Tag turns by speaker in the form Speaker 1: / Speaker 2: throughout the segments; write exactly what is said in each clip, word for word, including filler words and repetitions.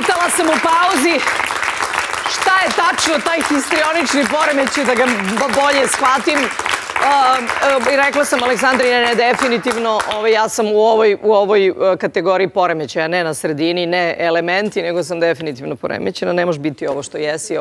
Speaker 1: Pitala sam u pauzi šta je tačno taj histrionični poremećaj da ga bolje shvatim. I rekla sam Aleksandri, ne, definitivno ja sam u ovoj kategoriji poremećaja, ne na sredini, ne elementi, nego sam definitivno poremećena. Ne može biti ovo što jesi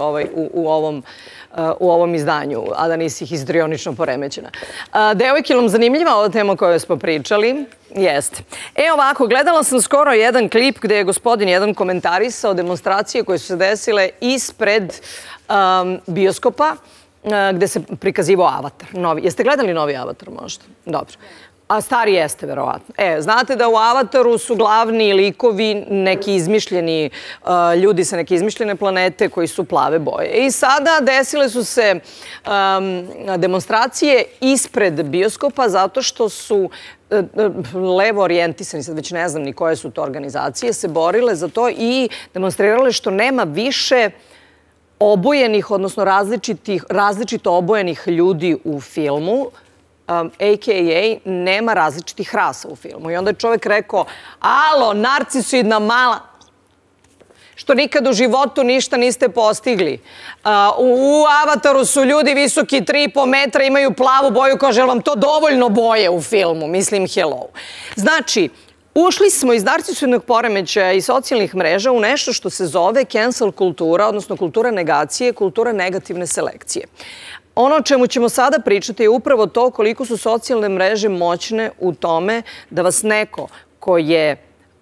Speaker 1: u ovom izdanju, a da nisi histrionično poremećena. Devojkilom, zanimljiva ova tema o kojoj smo pričali. Jeste. E ovako, gledala sam skoro jedan klip gde je gospodin jedan komentarisao demonstracije koje su se desile ispred bioskopa gde se prikazivao Avatar. Jeste gledali novi Avatar možda? Dobro. A stari jeste, verovatno. E, znate da u Avataru su glavni likovi neki izmišljeni ljudi sa neke izmišljene planete koji su plave boje. I sada desile su se demonstracije ispred bioskopa zato što su levo orijentisani, sad već ne znam ni koje su to organizacije, se borile za to i demonstrirale što nema više obojenih, odnosno različito obojenih ljudi u filmu, a ka a nema različitih rasa u filmu. I onda je čovek rekao, alo, narcisoidna mala, što nikad u životu ništa niste postigli. U Avataru su ljudi visoki tri i po metra, imaju plavu boju, kaže, jel vam to dovoljno boje u filmu? Mislim, hello. Znači, ušli smo iz narcisoidnog poremećaja i socijalnih mreža u nešto što se zove cancel kultura, odnosno kultura negacije, kultura negativne selekcije. Ono o čemu ćemo sada pričati je upravo to koliko su socijalne mreže moćne u tome da vas neko ko je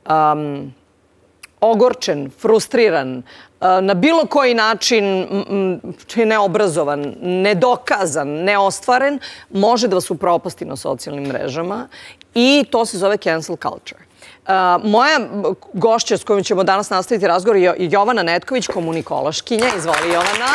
Speaker 1: ogorčen, frustriran, na bilo koji način neobrazovan, nedokazan, neostvaren, može da vas upropasti na socijalnim mrežama i to se zove cancel culture. Moja gošća s kojom ćemo danas nastaviti razgovor je Jovana Netković, komunikološkinja. Izvoli, Jovana.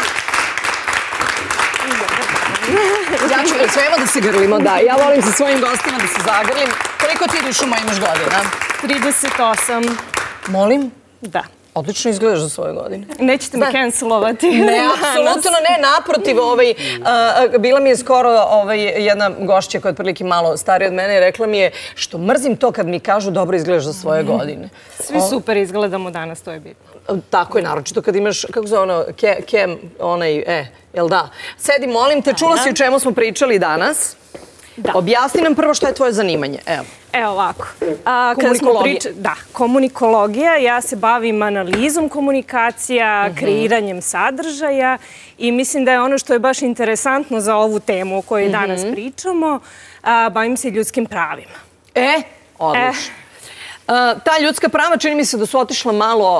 Speaker 1: Ja ću sve evo da se grlimo, da. Ja volim sa svojim gostima da se zagrlim. Koliko ti dušu moj imaš godina?
Speaker 2: trideset osam.
Speaker 1: Molim?
Speaker 2: Da.
Speaker 1: Odlično izgledaš za svoje godine.
Speaker 2: Nećete me cancelovati.
Speaker 1: Ne, apsolutno ne, naprotiv. Bila mi je skoro jedna gošća koja je otprilike malo starija od mene i rekla mi je što mrzim to kad mi kažu dobro izgledaš za svoje godine.
Speaker 2: Svi super izgledamo danas, to je bitno.
Speaker 1: Tako je, naročito kad imaš, kako zove ono, kem, onaj, e, jel da? Sedi, molim te, čula si o čemu smo pričali danas. Objasni nam prvo što je tvoje zanimanje. Evo.
Speaker 2: Evo ovako.
Speaker 1: Komunikologija.
Speaker 2: Da, komunikologija. Ja se bavim analizom komunikacija, kreiranjem sadržaja i mislim da je ono što je baš interesantno za ovu temu o kojoj danas pričamo, bavim se ljudskim pravima.
Speaker 1: E, odlično. Ta ljudska prava, čini mi se da su otišla malo,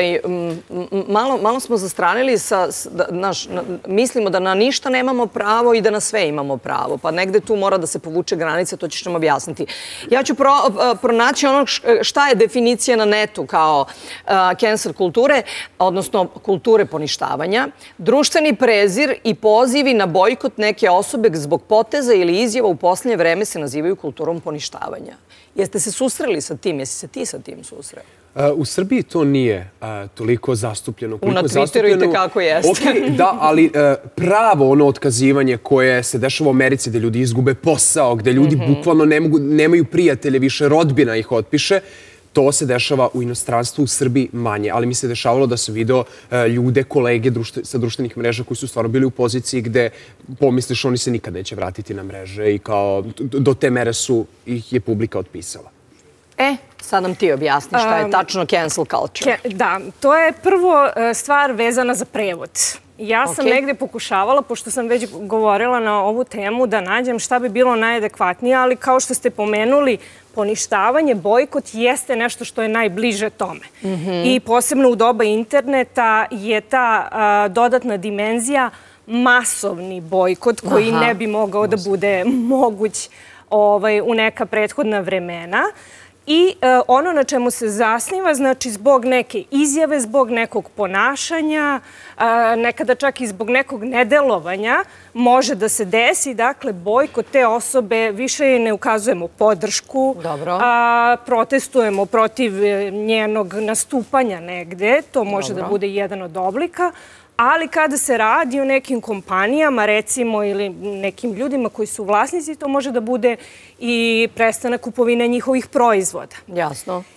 Speaker 1: malo smo zastranili, mislimo da na ništa nemamo pravo i da na sve imamo pravo, pa negde tu mora da se povuče granica, to ćeš nam objasniti. Ja ću pronaći ono šta je definicija na netu kao cancel kulture, odnosno kulture poništavanja, društveni prezir i pozivi na bojkot neke osobe zbog poteza ili izjava u poslednje vreme se nazivaju kulturom poništavanja. Jeste se susreli sa tim? Jesi se ti sa tim susreli?
Speaker 3: U Srbiji to nije toliko zastupljeno.
Speaker 1: Na Twitteru i tekako jeste.
Speaker 3: Da, ali pravo ono otkazivanje koje se dešava u Americi, gde ljudi izgube posao, gde ljudi bukvalno nemaju prijatelje, više rodbina ih otpiše, to se dešava u inostranstvu, u Srbiji manje. Ali mi se dešavalo da sam video ljude, kolege sa društvenih mreža koji su stvarno bili u poziciji gde pomisliš oni se nikad neće vratiti na mreže i kao do te mere su ih je publika otpisala.
Speaker 1: E, sad nam ti objasni šta je tačno cancel culture.
Speaker 2: Da, to je prvo stvar vezana za prevod. Ja sam negde pokušavala, pošto sam već govorila na ovu temu, da nađem šta bi bilo najadekvatnije, ali kao što ste pomenuli, poništavanje, bojkot jeste nešto što je najbliže tome. I posebno u doba interneta je ta dodatna dimenzija masovni bojkot koji ne bi mogao da bude moguć u neka prethodna vremena. I ono na čemu se zasniva, znači zbog neke izjave, zbog nekog ponašanja, nekada čak i zbog nekog nedelovanja, može da se desi, dakle, bojkot te osobe, više ne ukazujemo podršku, protestujemo protiv njenog nastupanja negde, to može da bude jedan od oblika, ali kada se radi o nekim kompanijama, recimo, ili nekim ljudima koji su vlasnici, to može da bude i prestanak kupovine njihovih proizvoda.
Speaker 1: Jasno.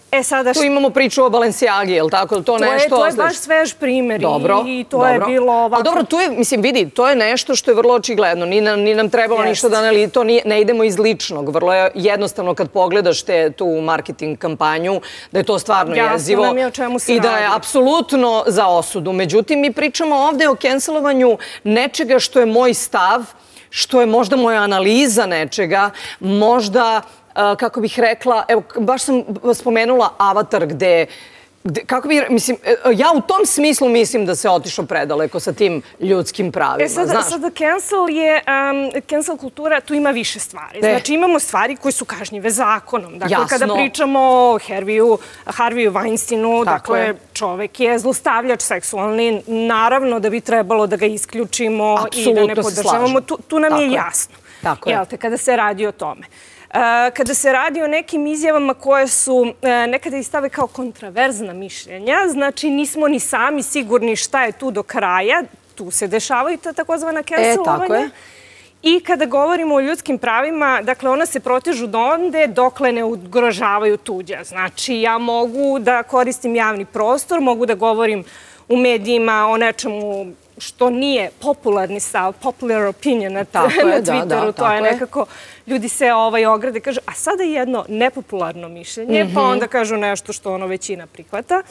Speaker 2: E sada...
Speaker 1: Tu imamo priču o Balenciagi, je li tako? To nešto...
Speaker 2: To je baš svež primjer i to je bilo ovako...
Speaker 1: Ali dobro, tu je, mislim, vidi, to je nešto što je vrlo očigledno. Ni nam trebalo ništa da analiziramo, to ne idemo iz ličnog. Vrlo je jednostavno kad pogledaš tu marketing kampanju, da je to stvarno jezivo.
Speaker 2: Jasno nam je o čemu se radi.
Speaker 1: I da je apsolutno za osudu. Međutim, mi pričamo ovde o cancelovanju nečega što je moj stav, što je možda moja analiza nečega, možda... kako bih rekla, evo, baš sam spomenula Avatar gde, kako bih, mislim, ja u tom smislu mislim da se otišao predaleko sa tim ljudskim pravima, znaš?
Speaker 2: E, sada cancel je, cancel kultura, tu ima više stvari. Znači, imamo stvari koje su kažnjive zakonom. Dakle, kada pričamo o Harveyu Weinsteinu, dakle, čovek je zlostavljač seksualni, naravno da bi trebalo da ga isključimo i da ne podržavamo. Tu nam je jasno. Jel te, kada se radi o tome. Kada se radi o nekim izjavama koje su nekada i stave kao kontraverzna mišljenja, znači nismo ni sami sigurni šta je tu do kraja, tu se dešavaju ta takozvana cancelovanja. I kada govorimo o ljudskim pravima, dakle, ona se protežu do onde dokle ne ugrožavaju tuđa. Znači, ja mogu da koristim javni prostor, mogu da govorim u medijima o nečemu što nije popularni stav, popular opinion na Twitteru, to je nekako, ljudi se ograde, kažu, a sada je jedno nepopularno mišljenje, pa onda kažu nešto što ono većina prihvata.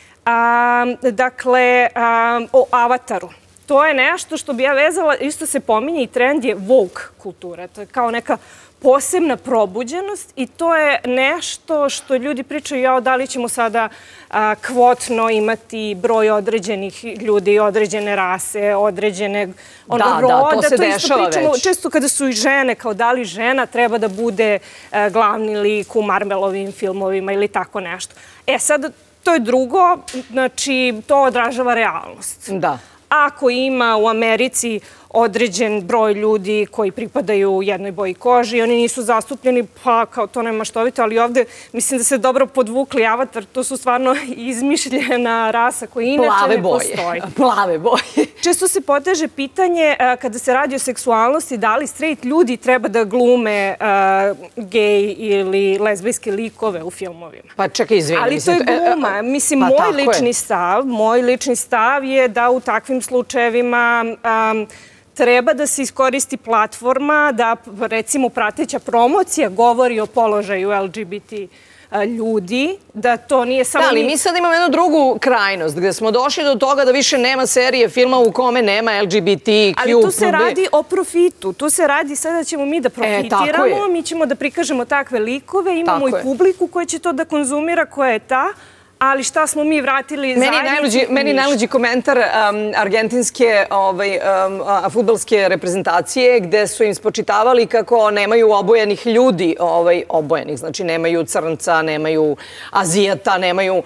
Speaker 2: Dakle, o Avataru. To je nešto što bi ja vezala, isto se pominje i trend je woke kultura. To je kao neka posebna probuđenost i to je nešto što ljudi pričaju, jao, da li ćemo sada kvotno imati broj određenih ljudi, određene rase, određene roda.
Speaker 1: Da, da, to se dešava već.
Speaker 2: Često kada su i žene, kao da li žena treba da bude glavni lik u Marvelovim filmovima ili tako nešto. E, sad, to je drugo, znači, to odražava realnost.
Speaker 1: Da.
Speaker 2: Ako ima u Americi određen broj ljudi koji pripadaju jednoj boji koži i oni nisu zastupljeni, pa kao to nema štovito, ali ovde mislim da se dobro podvukli Avatar, to su stvarno izmišljena rasa koja inače ne postoji.
Speaker 1: Plave boje.
Speaker 2: Često se poteže pitanje kada se radi o seksualnosti, da li straight ljudi treba da glume gej ili lezbijske likove u filmovima.
Speaker 1: Pa čekaj, izvini.
Speaker 2: Ali to je gluma. Mislim, moj lični stav, moj lični stav je da u takvim slučajevima treba da se iskoristi platforma da, recimo, prateća promocija govori o položaju L G B T ljudi, da to nije samo...
Speaker 1: Da, ali mi sad imamo jednu drugu krajnost, gde smo došli do toga da više nema serije filma u kome nema L G B T Q.
Speaker 2: Ali tu se radi o profitu. Tu se radi, sada ćemo mi da profitiramo, mi ćemo da prikažemo takve likove, imamo i publiku koja će to da konzumira, koja je ta... Ali šta smo mi vratili zajednici?
Speaker 1: Meni najluđi komentar argentinske fudbalske reprezentacije gde su im spočitavali kako nemaju obojenih ljudi, obojenih, znači nemaju crnca, nemaju azijata, nemaju...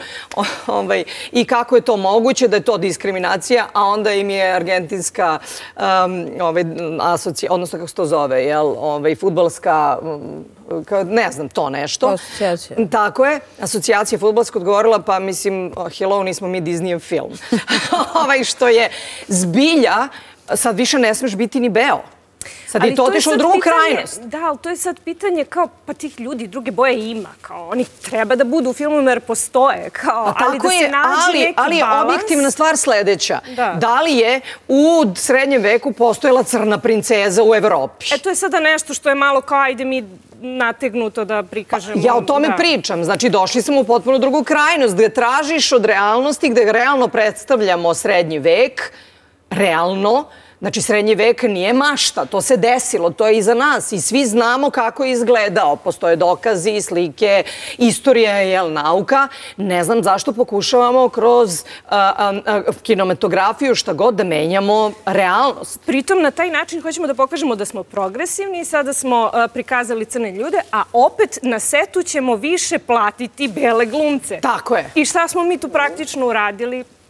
Speaker 1: I kako je to moguće da je to diskriminacija, a onda im je argentinska asocijacija, odnosno kako se to zove, fudbalska... ne znam, to nešto.
Speaker 4: Asocijacija.
Speaker 1: Tako je. Asocijacija fudbalska odgovorila, pa mislim, hello, nismo mi Disneyev film. Ovaj što je zbilja, sad više ne smeš biti ni beo. Sad je to otišlo u drugu krajnost.
Speaker 2: Da, ali to je sad pitanje kao, pa tih ljudi druge boje ima. Oni treba da budu u filmu jer postoje. Ali da se nađe neki balans.
Speaker 1: Ali je objektivna stvar sledeća. Da li je u srednjem veku postojala crna princeza u Evropi?
Speaker 2: E, to je sada nešto što je malo kao, ajde mi nategnuto da prikažemo.
Speaker 1: Ja o tome pričam. Znači, došli smo u potpuno drugu krajnost gde tražiš od realnosti, gde realno predstavljamo srednji vek, realno. Znači, srednji vek nije mašta, to se desilo, to je iza nas i svi znamo kako je izgledao. Postoje dokazi, slike, istorija je nauka. Ne znam zašto pokušavamo kroz kinematografiju šta god da menjamo realnost.
Speaker 2: Pritom, na taj način hoćemo da pokažemo da smo progresivni i sada smo prikazali crne ljude, a opet na setu ćemo više platiti bele glumce.
Speaker 1: Tako je.
Speaker 2: I šta smo mi tu praktično uradili?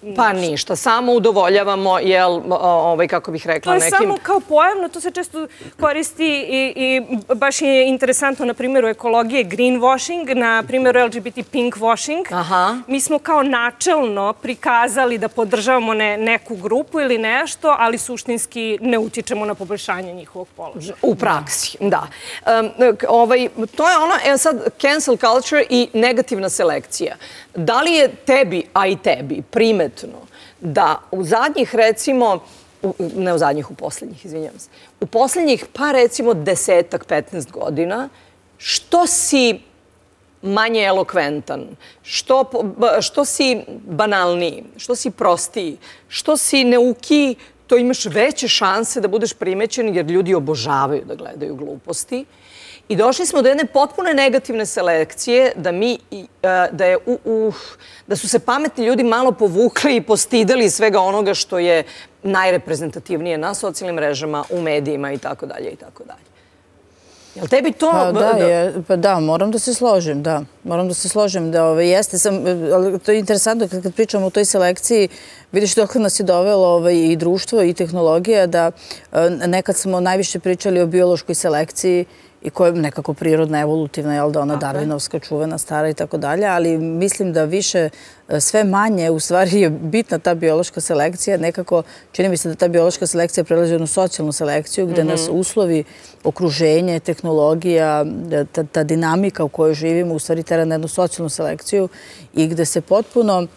Speaker 1: Pa ništa, samo udovoljavamo, jel, ovaj, kako bih rekla, nekim...
Speaker 2: To je samo kao pojavno, to se često koristi i baš je interesantno, na primjeru ekologije, greenwashing, na primjeru L G B T pinkwashing. Mi smo kao načelno prikazali da podržavamo neku grupu ili nešto, ali suštinski ne utičemo na poboljšanje njihovog položaja.
Speaker 1: U praksi, da. To je ono, evo sad, cancel culture i negativna selekcija. Da li je tebi, a i tebi, primetno da u zadnjih, recimo, ne u zadnjih, u poslednjih, izvinjavam se, u poslednjih, pa recimo desetak, petnaest godina, što si manje elokventan, što si banalniji, što si prostiji, što si neukiji, to imaš veće šanse da budeš primećen jer ljudi obožavaju da gledaju gluposti. I došli smo do jedne potpune negativne selekcije da mi, da je, da su se pametni ljudi malo povukli i postidali svega onoga što je najreprezentativnije na socijalnim mrežama, u medijima i tako dalje i tako dalje. Jel tebi to...
Speaker 4: Pa da, moram da se složim, da. Moram da se složim da jeste. To je interesantno kad pričamo o toj selekciji, vidiš dok nas je dovelo i društvo i tehnologija da nekad smo najviše pričali o biološkoj selekciji i koja je nekako prirodna, evolutivna, jel da ona darvinovska, čuvena, stara i tako dalje, ali mislim da više, sve manje u stvari je bitna ta biološka selekcija. Nekako čini mi se da ta biološka selekcija prelazi jednu socijalnu selekciju gde nas uslovi, okruženje, tehnologija, ta dinamika u kojoj živimo u stvari tera na jednu socijalnu selekciju i gde se potpuno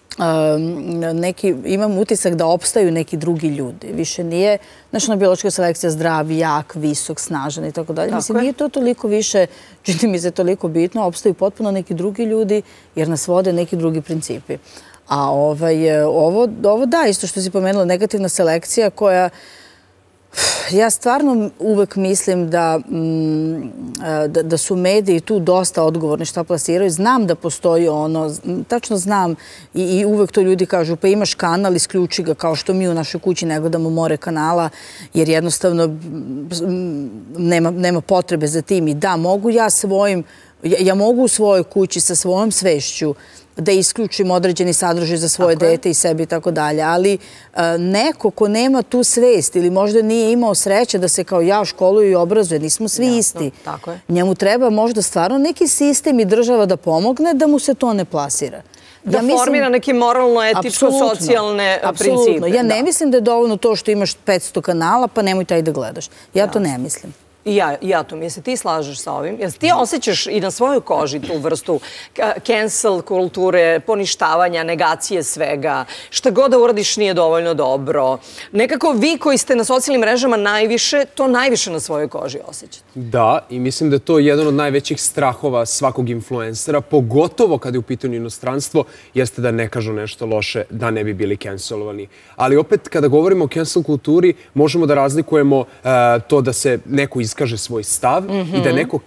Speaker 4: imam utisak da opstaju neki drugi ljudi. Više nije, znači, biološka selekcija zdrav, jak, visok, snažan i tako dalje. Mislim, nije to toliko više, čini mi se toliko bitno, opstaju potpuno neki drugi ljudi jer nas vode neki drugi principi. A ovo da, isto što si pomenula, negativna selekcija koja... Ja stvarno uvek mislim da su mediji tu dosta odgovorni šta plasiraju. Znam da postoji ono, tačno znam i uvek to ljudi kažu, pa imaš kanal, isključi ga, kao što mi u našoj kući ne gledamo more kanala, jer jednostavno nema potrebe za tim. I da, mogu ja svojim, ja mogu u svojoj kući sa svojom svešću da isključim određeni sadržaj za svoje dete i sebi i tako dalje. Ali neko ko nema tu svest ili možda nije imao sreće da se kao ja školuje i obrazuje, nismo svi isti. Njemu treba možda stvarno neki sistem i država da pomogne da mu se to ne plasira.
Speaker 1: Da formira neke moralno-etičko-socijalne principe.
Speaker 4: Ja ne mislim da je dovoljno to što imaš petsto kanala pa nemoj taj da gledaš. Ja to ne mislim.
Speaker 1: I ja to, jesi ti slažeš sa ovim? Jesi ti osjećaš i na svojoj koži tu vrstu cancel kulture, poništavanja, negacije svega, šta god da uradiš nije dovoljno dobro? Nekako vi koji ste na socijalnim mrežama najviše, to najviše na svojoj koži osjećate.
Speaker 3: Da, i mislim da je to jedan od najvećih strahova svakog influencera, pogotovo kada je u pitanju inostranstvo, jeste da ne kažu nešto loše, da ne bi bili cancelovani. Ali opet, kada govorimo o cancel kulturi, možemo da razlikujemo to da se neko iskaže svoj stav i da neko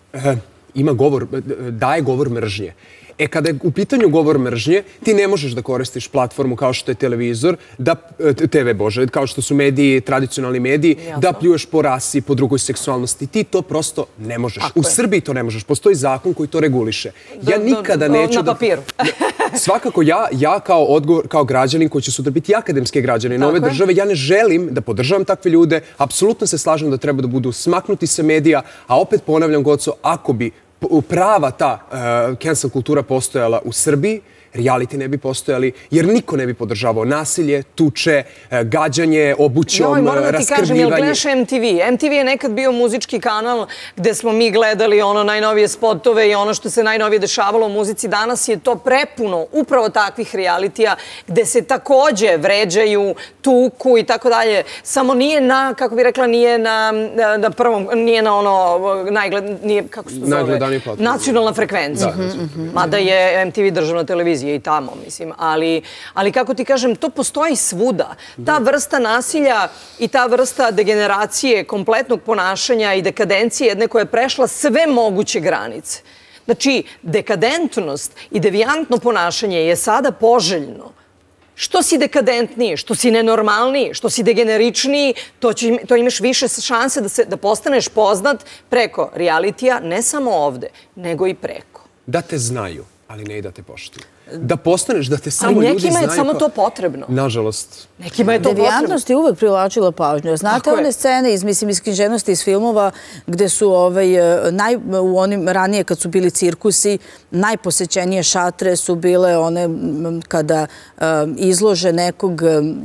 Speaker 3: ima govor, daje govor mržnje. E, kada je u pitanju govor mržnje, ti ne možeš da koristiš platformu kao što je televizor, te ve, bože, kao što su mediji, tradicionalni mediji, da pljuješ po rasi, po drugoj seksualnosti. Ti to prosto ne možeš. U Srbiji to ne možeš. Postoji zakon koji to reguliše. Ja nikada neću da...
Speaker 1: Na papiru.
Speaker 3: Svakako, ja kao građanin koji će sutra biti akademski građanin ove države, ja ne želim da podržavam takve ljude. Apsolutno se slažem da treba da budu smaknuti sa medija, a opet ponavljam, Goco, ako bi prava ta cancel kultura postojala u Srbiji, reality ne bi postojali, jer niko ne bi podržavao nasilje, tuče, gađanje, obućom, raskrvljivanje.
Speaker 1: Moram da ti kažem, jel gledaš em te ve? em te ve je nekad bio muzički kanal gde smo mi gledali ono najnovije spotove i ono što se najnovije dešavalo u muzici. Danas je to prepuno upravo takvih realitija gde se takođe vređaju, tuku i tako dalje. Samo nije na, kako bih rekla, nije na prvom, nije na ono, nije, kako se to zove? Nacionalna frekvencija. Mada je em te ve državna televizija i tamo, mislim. Ali, kako ti kažem, to postoji svuda. Ta vrsta nasilja i ta vrsta degeneracije kompletnog ponašanja i dekadencije jedne koja je prešla sve moguće granice. Znači, dekadentnost i devijantno ponašanje je sada poželjno. Što si dekadentniji, što si nenormalniji, što si degeneričniji, to imaš više šanse da postaneš poznat preko realitija, ne samo ovde, nego i preko.
Speaker 3: Da te znaju, ali ne i da te poštuju. da postaneš, da te samo ljudi znaju.
Speaker 1: Ali nekima je samo to potrebno.
Speaker 3: Nažalost.
Speaker 1: Nekima je to potrebno.
Speaker 4: Devijantnost je uvek privlačila pažnju. Znate one scene iz, mislim, iz književnosti, iz filmova, gde su u onim ranije, kad su bili cirkusi, najposećenije šatre su bile one kada izlože nekog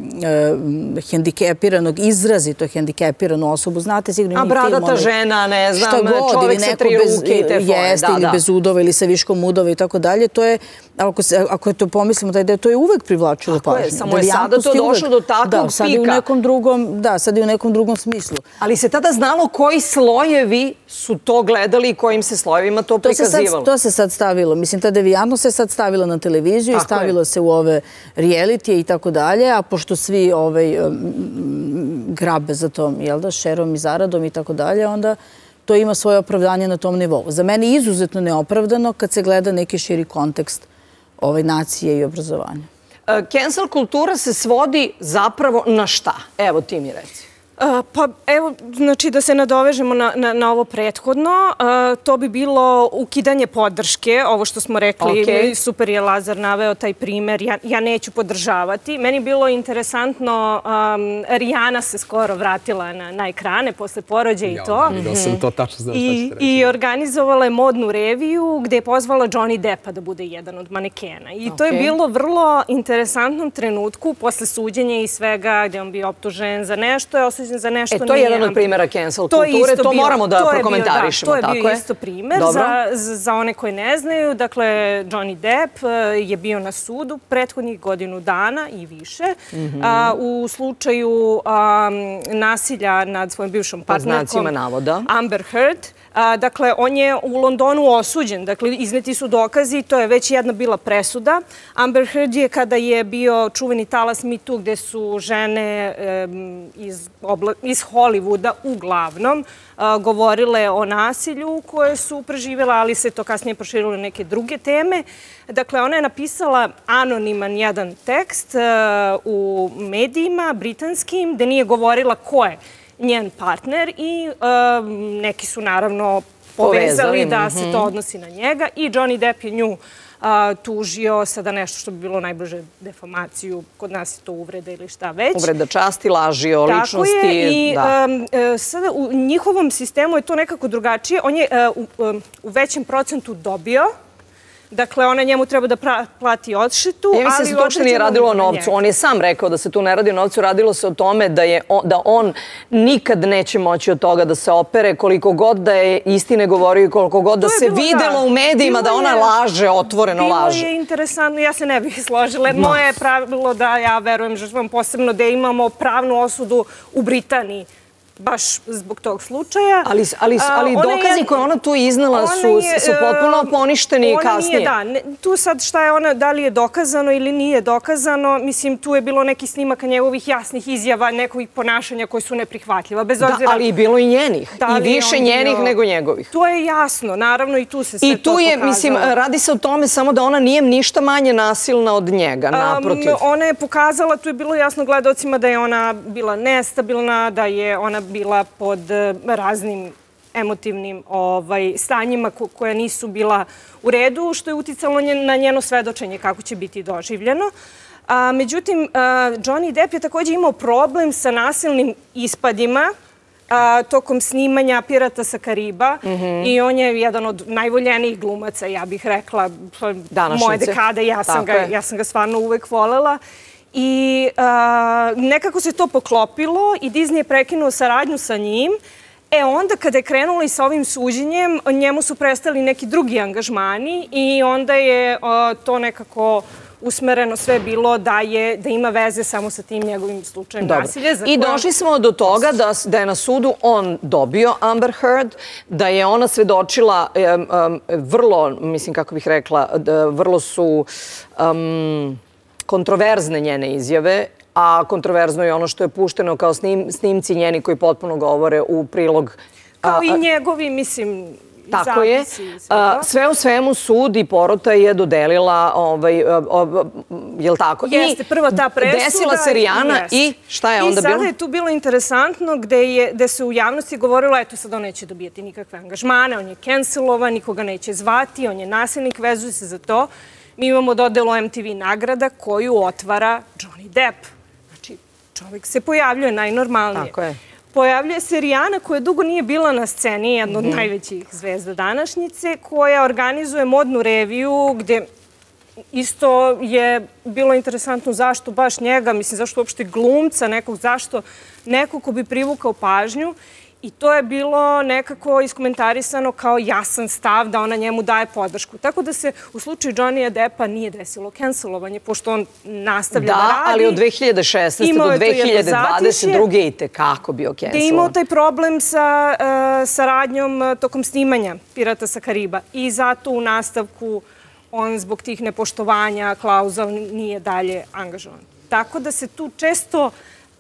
Speaker 4: hendikepiranog, izrazito hendikepiranu osobu. Znate, sigurno
Speaker 1: A bradata žena, ne znam, čovek sa tri ruke i te fore.
Speaker 4: Jeste, ili bez udova, ili sa viškom udova i tako dalje. To je, ako to pomislimo, da je to je uvek privlačilo pažnju.
Speaker 1: Tako je, samo je sada to došlo do takvog pika.
Speaker 4: Da, sad je u nekom drugom, da, sad je u nekom drugom smislu.
Speaker 1: Ali se tada znalo koji slojevi su to gledali i kojim se slojevima to prikazivalo.
Speaker 4: To se sad stavilo. Mislim, ta devijantnost se sad stavila na televiziju i stavilo se u ove realitije i tako dalje, a pošto svi grabe za tom, jel da, šerom i zaradom i tako dalje, onda to ima svoje opravdanje na tom nivou. Za mene je izuzetno neopravdano kad se gleda neki širi kontekst nacije i obrazovanja.
Speaker 1: Cancel kultura se svodi zapravo na šta? Evo ti mi reci.
Speaker 2: Pa evo, znači da se nadovežemo na ovo prethodno, to bi bilo ukidanje podrške, ovo što smo rekli, super je Lazar naveo taj primer, ja neću podržavati. Meni je bilo interesantno, Rijana se skoro vratila na ekrane posle porođaja i to.
Speaker 3: Vidio sam to, tačno znam šta ćete reći.
Speaker 2: I organizovala je modnu reviju gde je pozvala Johnny Deppa da bude jedan od manekena. I to je bilo vrlo interesantnom trenutku posle suđenja i svega gde on bio optužen za nešto, je osuđen za nešto nije.
Speaker 1: E, to je jedan od primjera cancel kulture, to moramo da prokomentarišemo.
Speaker 2: To je bio isto primer za one koje ne znaju. Dakle, Johnny Depp je bio na sudu prethodnih godinu dana i više u slučaju nasilja nad svojim bivšom partnerkom Amber Heard. Dakle, on je u Londonu osuđen. Dakle, izneti su dokazi, to je već jedna bila presuda. Amber Heard je kada je bio čuveni talas Me Too, gde su žene iz Hollywooda uglavnom govorile o nasilju koje su preživjela, ali se to kasnije proširilo na neke druge teme. Dakle, ona je napisala anoniman jedan tekst u medijima britanskim, gde nije govorila ko je njen partner i neki su naravno povezali da se to odnosi na njega i Johnny Depp je nju tužio sada nešto što bi bilo najbliže defamaciju, kod nas je to uvreda ili šta već.
Speaker 1: Uvreda časti, laži o ličnosti.
Speaker 2: Tako je i sada u njihovom sistemu je to nekako drugačije. On je u većem procentu dobio. Dakle, ona njemu treba da plati odštetu.
Speaker 1: Ja mislim da se to uopšte nije radilo o novcu. On je sam rekao da se tu ne radi o novcu. Radilo se o tome da on nikad neće moći od toga da se opere, koliko god da je istine govorio i koliko god da se videlo u medijima da ona laže, otvoreno laže.
Speaker 2: Bilo je interesantno, ja se ne bih složila. Moje je pravilo da ja verujem žrtvom posebno da imamo pravnu osudu u Britaniji. Baš zbog tog slučaja.
Speaker 1: Ali dokazi koje ona tu iznala su potpuno poništeni kasnije.
Speaker 2: Da, tu sad šta je ona, da li je dokazano ili nije dokazano, mislim, tu je bilo neki snimaka njegovih jasnih izjava, nekovih ponašanja koji su neprihvatljiva.
Speaker 1: Da, ali i bilo i njenih. I više njenih nego njegovih.
Speaker 2: To je jasno, naravno, i tu se sve to pokazalo.
Speaker 1: I tu je, mislim, radi se o tome samo da ona nije ništa manje nasilna od njega, naprotiv.
Speaker 2: Ona je pokazala, tu je bilo jasno gledalcima da je ona bila nestabilna, da je ona bila pod raznim emotivnim stanjima koja nisu bila u redu, što je uticalo na njeno svedočenje kako će biti doživljeno. Međutim, Johnny Depp je također imao problem sa nasilnim ispadima tokom snimanja Pirata sa Kariba i on je jedan od najvoljenijih glumaca, ja bih rekla, moje dekade, ja sam ga stvarno uvek volela. I nekako se to poklopilo i Disney je prekinuo saradnju sa njim. E onda kada je krenula i sa ovim suđenjem, njemu su prestali neki drugi angažmani i onda je to nekako usmereno sve bilo da ima veze samo sa tim njegovim slučajem nasilja.
Speaker 1: I došli smo do toga da je na sudu on dobio Amber Heard, da je ona svedočila vrlo, mislim kako bih rekla, vrlo su kontroverzne njene izjave, a kontroverzno je ono što je pušteno kao snimci njeni koji potpuno govore u prilog...
Speaker 2: Kao i njegovi, mislim,
Speaker 1: tako je. Sve u svemu sud i porota je dodelila, je li tako?
Speaker 2: Jeste, prvo ta presuda.
Speaker 1: Desila se Rijana i šta je onda bilo?
Speaker 2: I sada je tu bilo interesantno gde se u javnosti govorilo, eto sad on neće dobijeti nikakve angažmane, on je cancelovan, nikoga neće zvati, on je nasilnik, vezuje se za to. Mi imamo dodelu M T V nagrada koju otvara Johnny Depp. Znači, čovjek se pojavljuje najnormalnije.
Speaker 1: Tako je.
Speaker 2: Pojavljuje se Rijana koja dugo nije bila na sceni, jedna od najvećih zvezda današnjice, koja organizuje modnu reviju gde isto je bilo interesantno zašto baš njega, mislim zašto uopšte glumca nekog, zašto nekog ko bi privukao pažnju. I to je bilo nekako iskomentarisano kao jasan stav da ona njemu daje podršku. Tako da se u slučaju Johnnyja Deppa nije desilo cancelovanje, pošto on nastavlja da radi.
Speaker 1: Da, ali od dve hiljade šesnaeste do dve hiljade dvadeset druge i tekako bio cancelovan.
Speaker 2: Da je imao taj problem sa saradnjom tokom snimanja Pirata sa Kariba. I zato u nastavku on zbog tih nepoštovanja klauza nije dalje angažovan. Tako da se tu često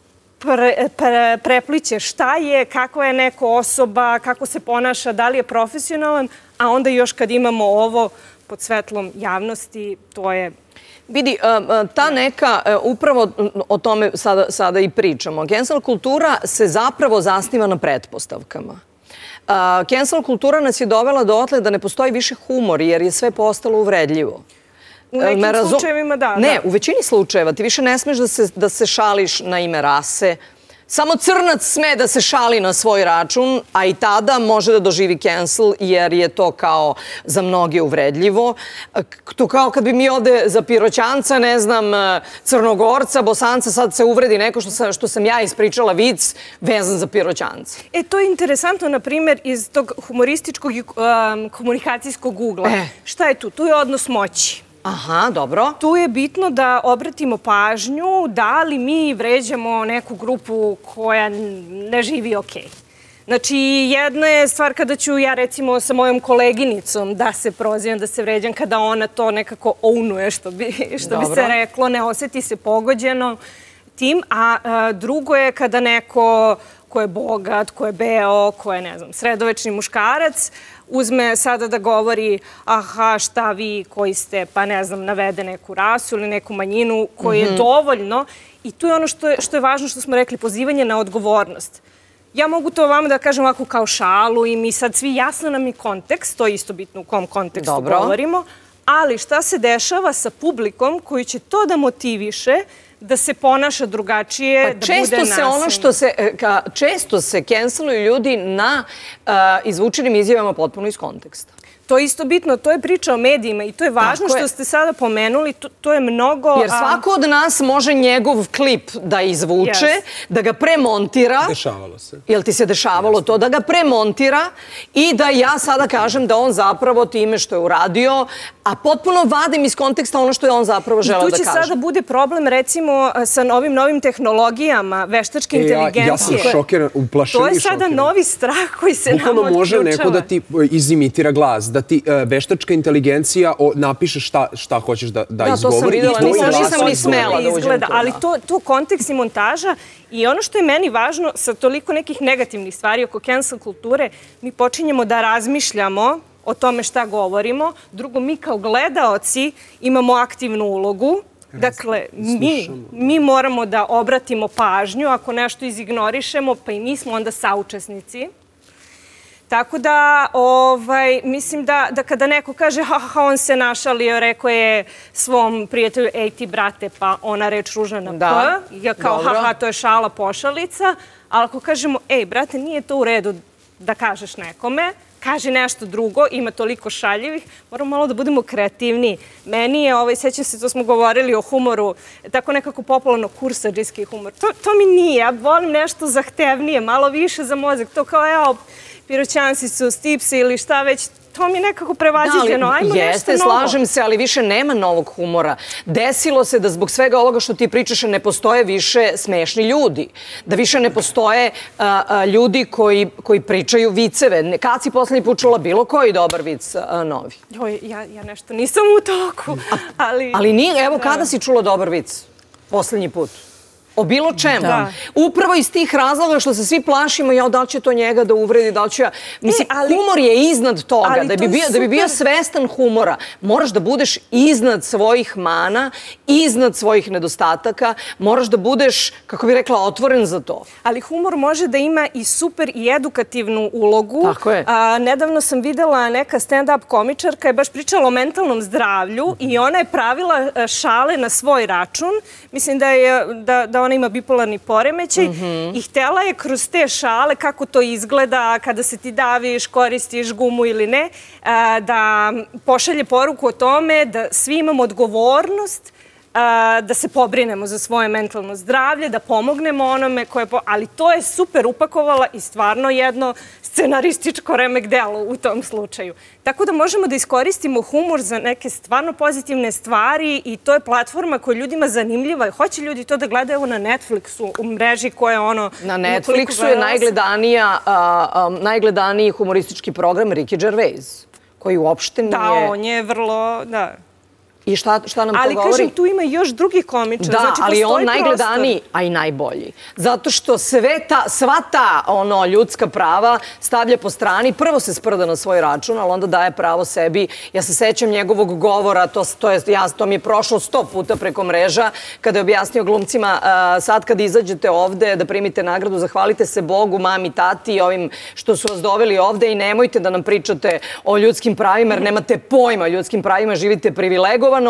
Speaker 2: prepliće šta je, kako je neko osoba, kako se ponaša, da li je profesionalan, a onda još kad imamo ovo pod svetlom javnosti, to je...
Speaker 1: Vidi, ta neka, upravo o tome sada i pričamo, cancel kultura se zapravo zasniva na pretpostavkama. Cancel kultura nas je dovela dotle da ne postoji više humor, jer je sve postalo uvredljivo.
Speaker 2: U nekim slučajevima, da.
Speaker 1: Ne, u većini slučajeva ti više ne smeš da se šališ na ime rase. Samo crnac sme da se šali na svoj račun, a i tada može da doživi cancel, jer je to kao za mnoge uvredljivo. To kao kad bi mi ovde za Piroćanca, ne znam, Crnogorca, Bosanca, sad se uvredi neko što sam ja ispričala vic vezan za Piroćanca.
Speaker 2: E, to je interesantno, na primjer, iz tog humorističkog i komunikacijskog ugla. Šta je tu? Tu je odnos moći.
Speaker 1: Aha, dobro.
Speaker 2: Tu je bitno da obratimo pažnju da li mi vređamo neku grupu koja ne živi okej. Znači, jedna je stvar kada ću ja, recimo, sa mojom koleginicom da se prozivam, da se vređam, kada ona to nekako ounuje, što bi se reklo, ne osjeti se pogođeno tim. A drugo je kada neko ko je bogat, ko je beo, ko je, ne znam, sredovečni muškarac, uzme sada da govori, aha, šta vi koji ste, pa ne znam, navede neku rasu ili neku manjinu, koji je dovoljno. I tu je ono što je važno, što smo rekli, pozivanje na odgovornost. Ja mogu to vama da kažem ovako kao šalu i mi sad svi jasno nam je kontekst, to je isto bitno u kom kontekstu govorimo, ali šta se dešava sa publikom koji će to da motiviše, da se ponaša drugačije, da bude nasilno.
Speaker 1: Često se canceluju ljudi na izvučenim izjavama potpuno iz konteksta.
Speaker 2: To je isto bitno, to je priča o medijima i to je važno što ste sada pomenuli, to je mnogo...
Speaker 1: Jer svako od nas može njegov klip da izvuče, da ga premontira.
Speaker 3: Dešavalo se.
Speaker 1: Jel ti se dešavalo to? Da ga premontira i da ja sada kažem da on zapravo time što je uradio, a potpuno vadim iz konteksta ono što je on zapravo želeo da kaže.
Speaker 2: I tu će sada bude problem, recimo, sa ovim novim tehnologijama, veštačke inteligencije.
Speaker 3: Ja sam šokiran, uplašen i šokiran.
Speaker 2: To je sada novi strah koji se nam odključava.
Speaker 3: Bukvalno može neko da ti izimitira glas, da ti veštačka inteligencija napiše šta hoćeš da izgovori.
Speaker 1: Da, to sam videla, nisam ni smela da uđem to.
Speaker 2: Ali to kontekst i montaža i ono što je meni važno sa toliko nekih negativnih stvari oko cancel kulture, mi počinjemo da razmišljamo o tome šta govorimo. Drugo, mi kao gledaoci imamo aktivnu ulogu. Dakle, mi moramo da obratimo pažnju. Ako nešto izignorišemo, pa i mi smo onda saučesnici. Tako da, mislim da kada neko kaže ha, ha, on se našalio, rekao je svom prijatelju, ej ti brate, pa ona reč ružna na P, ja kao ha, ha, to je šala, pošalica, ali ako kažemo, ej brate, nije to u redu da kažeš nekome, kaže nešto drugo, ima toliko šaljivih, moramo malo da budemo kreativniji. Meni je, sećam se, to smo govorili o humoru, tako nekako popularno kursadžijski humor. To mi nije, ja volim nešto zahtevnije, malo više za mozak, to kao, evo, Piroćanci su, stipsi ili šta već, to mi je nekako prevaziđeno. Ajmo nešto novo.
Speaker 1: Jeste, slažem se, ali više nema novog humora. Desilo se da zbog svega ovoga što ti pričaš ne postoje više smešni ljudi. Da više ne postoje ljudi koji pričaju viceve. Kad si poslednji put čula bilo koji dobar vic novi?
Speaker 2: Joj, ja nešto nisam u toku.
Speaker 1: Ali nije, evo kada si čula dobar vic poslednji put? O bilo čemu. Upravo iz tih razloga što se svi plašimo, ja, da li će to njega da uvredi, da li ću ja... Mislim, humor je iznad toga. Da bi bio svestan humora, moraš da budeš iznad svojih mana, iznad svojih nedostataka, moraš da budeš, kako bih rekla, otvoren za to.
Speaker 2: Ali humor može da ima i super i edukativnu ulogu.
Speaker 1: Tako je.
Speaker 2: Nedavno sam videla neka stand-up komičarka je baš pričala o mentalnom zdravlju i ona je pravila šale na svoj račun. Mislim da je da ona ima bipolarni poremećaj i htjela je kroz te šale, kako to izgleda kada se ti daviš, koristiš gumu ili ne, da pošalje poruku o tome da svi imamo odgovornost da se pobrinemo za svoje mentalno zdravlje, da pomognemo onome koje... Ali to je super upakovala i stvarno jedno scenarističko remek delo u tom slučaju. Tako da možemo da iskoristimo humor za neke stvarno pozitivne stvari i to je platforma koja je ljudima zanimljiva. Hoće ljudi to da gledaju evo na Netflixu, u mreži koja je ono...
Speaker 1: Na Netflixu je najgledaniji humoristički program Ricky Gervais, koji uopšte nije...
Speaker 2: Da, on je vrlo... da.
Speaker 1: I šta nam to govori?
Speaker 2: Ali kažem, tu ima još drugih komičara.
Speaker 1: Da, ali on najgledaniji, a i najbolji. Zato što sva ta ljudska prava stavlja po strani. Prvo se sprda na svoj račun, ali onda daje pravo sebi. Ja se sećam njegovog govora, to mi je prošlo sto puta preko mreža, kada je objasnio glumcima, sad kad izađete ovde da primite nagradu, zahvalite se Bogu, mami, tati i ovim što su vas doveli ovde i nemojte da nam pričate o ljudskim pravima, jer nemate pojma o ljudskim pravima, živite privilegovano.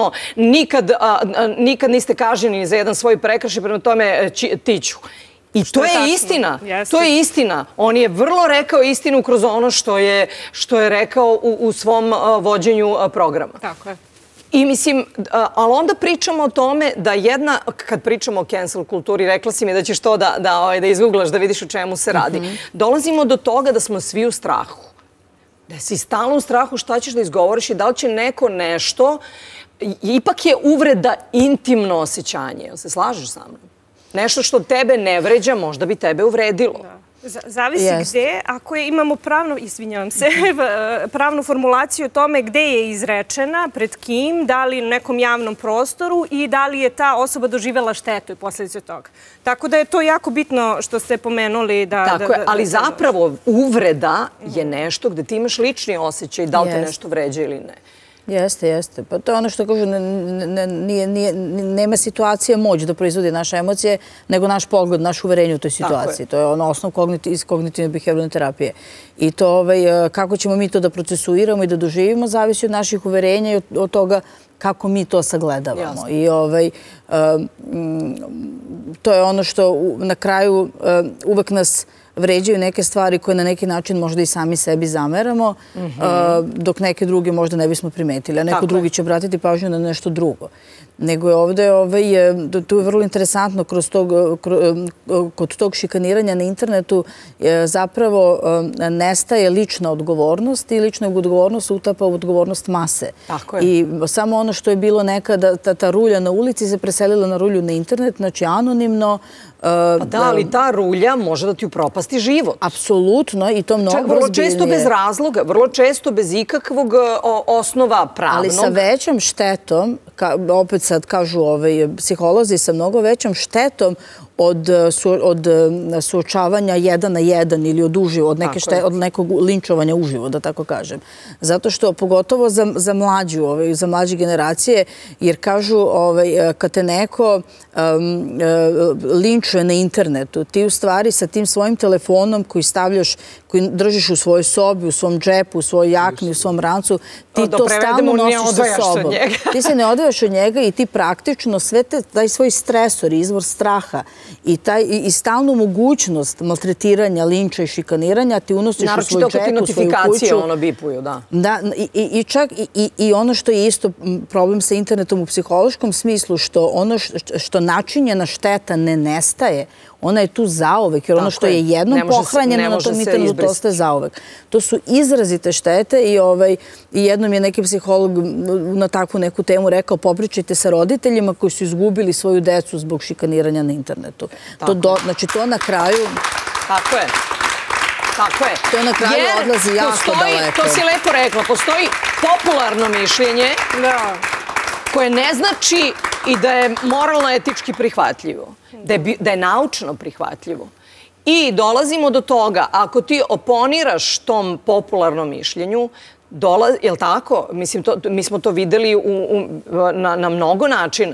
Speaker 1: Nikad niste kažnjeni za jedan svoj prekršaj, prema tome tiću. I to je istina. To je istina. On je vrlo rekao istinu kroz ono što je rekao u svom vođenju programa.
Speaker 2: Tako je.
Speaker 1: I mislim, ali onda pričamo o tome da jedna, kad pričamo o cancel kulturi, rekla si mi da ćeš to da izgooglaš, da vidiš o čemu se radi. Dolazimo do toga da smo svi u strahu. Da si stalno u strahu šta ćeš da izgovoriš i da li će neko nešto... Ipak je uvreda intimno osjećanje. Jel se slažeš sa mnom? Nešto što tebe ne vređa, možda bi tebe uvredilo.
Speaker 2: Zavisi gde, ako imamo pravno, izvinjavam se, pravnu formulaciju o tome gde je izrečena, pred kim, da li u nekom javnom prostoru i da li je ta osoba doživela štetu i posljedice toga. Tako da je to jako bitno što ste pomenuli da...
Speaker 1: Tako je, ali zapravo uvreda je nešto gde ti imaš lični osjećaj da li te nešto vređa ili ne.
Speaker 4: Jeste, jeste. Pa to je ono što kažu, nema situacija moć da proizvodi naše emocije, nego naš pogled, naš uverenje u toj situaciji. To je ono osnov iz kognitivne behavioralne terapije. I to kako ćemo mi to da procesuiramo i da doživimo, zavisi od naših uverenja i od toga kako mi to sagledavamo. I to je ono što na kraju uvek nas vređaju neke stvari koje na neki način možda i sami sebi zameramo, dok neke druge možda ne bismo primetili, a neko drugi će obratiti pažnju na nešto drugo. Nego je ovde, tu je vrlo interesantno kod tog šikaniranja na internetu zapravo nestaje lična odgovornost i lična odgovornost utapa u odgovornost mase. I samo ono što je bilo nekada, ta rulja na ulici se preselila na rulju na internet, znači anonimno.
Speaker 1: Da, ali ta rulja može da ti upropasti život.
Speaker 4: Apsolutno i to mnogo ozbiljnije.
Speaker 1: Vrlo često bez razloga, vrlo često bez ikakvog osnova pravnog.
Speaker 4: Ali sa većom štetom, opet sad kažu psiholozi, sa mnogo većom štetom od suočavanja jedan na jedan ili od nekog linčovanja uživo, da tako kažem. Zato što, pogotovo za mlađu, za mlađe generacije, jer kažu kad te neko linčuje na internetu, ti u stvari sa tim svojim telefonom koji stavljaš, koji držiš u svojoj sobi, u svom džepu, u svojoj jakni, u svom rancu, ti to stalno nosiš sa sobom. Ti se ne odvajaš od njega i ti praktično sve taj svoj stresor, izvor straha i stalnu mogućnost maltretiranja, linča i šikaniranja ti unosiš u svoj džep, u svoju kuću.
Speaker 1: Naročito kad ti notifikacije ono bipuju, da.
Speaker 4: Da, i čak i ono što je isto problem sa internetom u psihološkom smislu, što ono što načinjena šteta ne nestaje, ona je tu zauvek, jer ono što je jednom pohranjeno na tom internetu ostaje zauvek. To su izrazite štete i jednom je neki psiholog na takvu neku temu rekao popričajte sa roditeljima koji su izgubili svoju decu zbog šikaniranja na internetu. Znači to na kraju...
Speaker 1: Tako je. Tako je.
Speaker 4: To na kraju odlazi jako daleko.
Speaker 1: To si lepo rekla. Postoji popularno mišljenje koje ne znači i da je moralno-etički prihvatljivo, da je, da je naučno prihvatljivo. I dolazimo do toga, ako ti oponiraš tom popularnom mišljenju, dola, je li tako? Mislim, to, mi smo to videli u, u, na, na mnogo načina.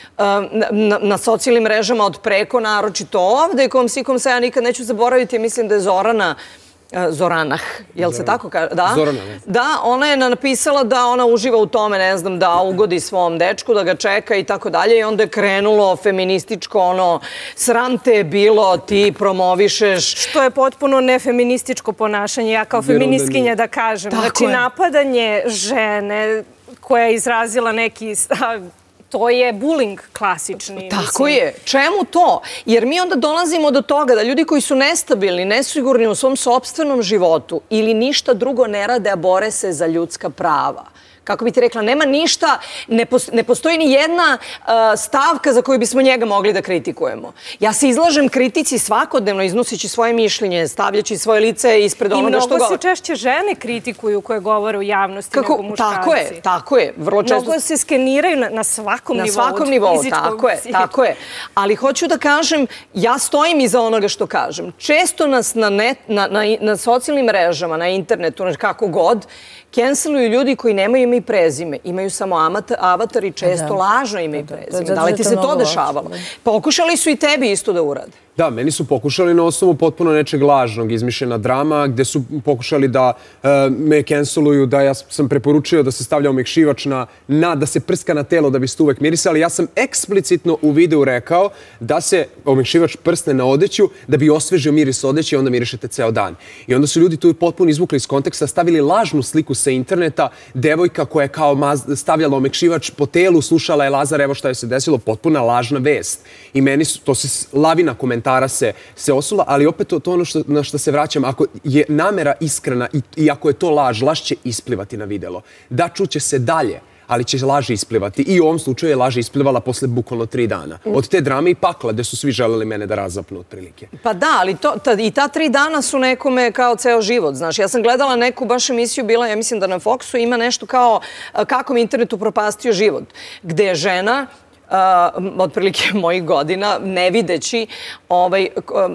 Speaker 1: Na, na socijalnim mrežama od preko, naročito ovde, kom si kom se ja nikad neću zaboraviti, mislim da je Zorana Zoranah, jel se tako kaže? Da.
Speaker 3: Zorana, ne.
Speaker 1: Da, ona je napisala da ona uživa u tome, ne znam, da ugodi svom dečku, da ga čeka i tako dalje i onda je krenulo feminističko, ono, sram te je bilo, ti promovišeš.
Speaker 2: Što je potpuno nefeminističko ponašanje, ja kao feministkinja da kažem. Znači, napadanje žene koja je izrazila neki stav, to je bullying klasični.
Speaker 1: Tako je. Čemu to? Jer mi onda dolazimo do toga da ljudi koji su nestabilni, nesigurni u svom sopstvenom životu ili ništa drugo ne rade, a bore se za ljudska prava. Kako bi ti rekla, nema ništa, ne, postoji, ne postoji ni jedna uh, stavka za koju bismo njega mogli da kritikujemo. Ja se izlažem kritici svakodnevno, iznoseći svoje mišljenje, stavljaći svoje lice ispred onoga što govore.
Speaker 2: I mnogo se češće žene kritikuju koje govore u javnosti Kako? nego muškarci.
Speaker 1: Tako je, tako je. Vrlo često...
Speaker 2: Mnogo se skeniraju na, na svakom
Speaker 1: na
Speaker 2: nivou.
Speaker 1: Na svakom nivou, tako je, tako je. Ali hoću da kažem, ja stojim iza onoga što kažem. Često nas na, net, na, na, na socijalnim mrežama, na internetu, kako god, canceluju ljudi koji nemaju ime i prezime. Imaju samo avatar i često lažno ime i prezime. Da li ti se to dešavalo? Pokušali su i tebi isto da urade.
Speaker 3: Da, meni su pokušali na osnovu potpuno nečeg lažnog, izmišljena drama, gde su pokušali da uh, me canceluju, da ja sam preporučio da se stavlja omekšivač na, na, da se prska na telo da biste uvek mirisali. Ja sam eksplicitno u videu rekao da se omekšivač prsne na odeću da bi osvežio miris odeće i onda mirišete ceo dan. I onda su ljudi tu potpuno izvukli iz konteksta, stavili lažnu sliku sa interneta, devojka koja je kao maz, stavljala omekšivač po telu, slušala je Lazar, evo šta je se desilo, potpuna lažna vest. I meni su, to se lavina komentara se, se osula, ali opet to, to ono što, na što se vraćam, ako je namera iskrena i, i ako je to laž, laž će isplivati na videlo. Da, čuće se dalje, ali će laž isplivati. I u ovom slučaju je laž isplivala posle bukvalno tri dana. Od te drame i pakla gde su svi želeli mene da razapnu otprilike.
Speaker 1: Pa da, ali to, ta, i ta tri dana su nekome kao ceo život. Znaš, ja sam gledala neku baš emisiju, bila, ja mislim da na Foxu ima nešto kao kako mi internet upropastio život, gde je žena Uh, otprilike mojih godina, ne videći, ovaj,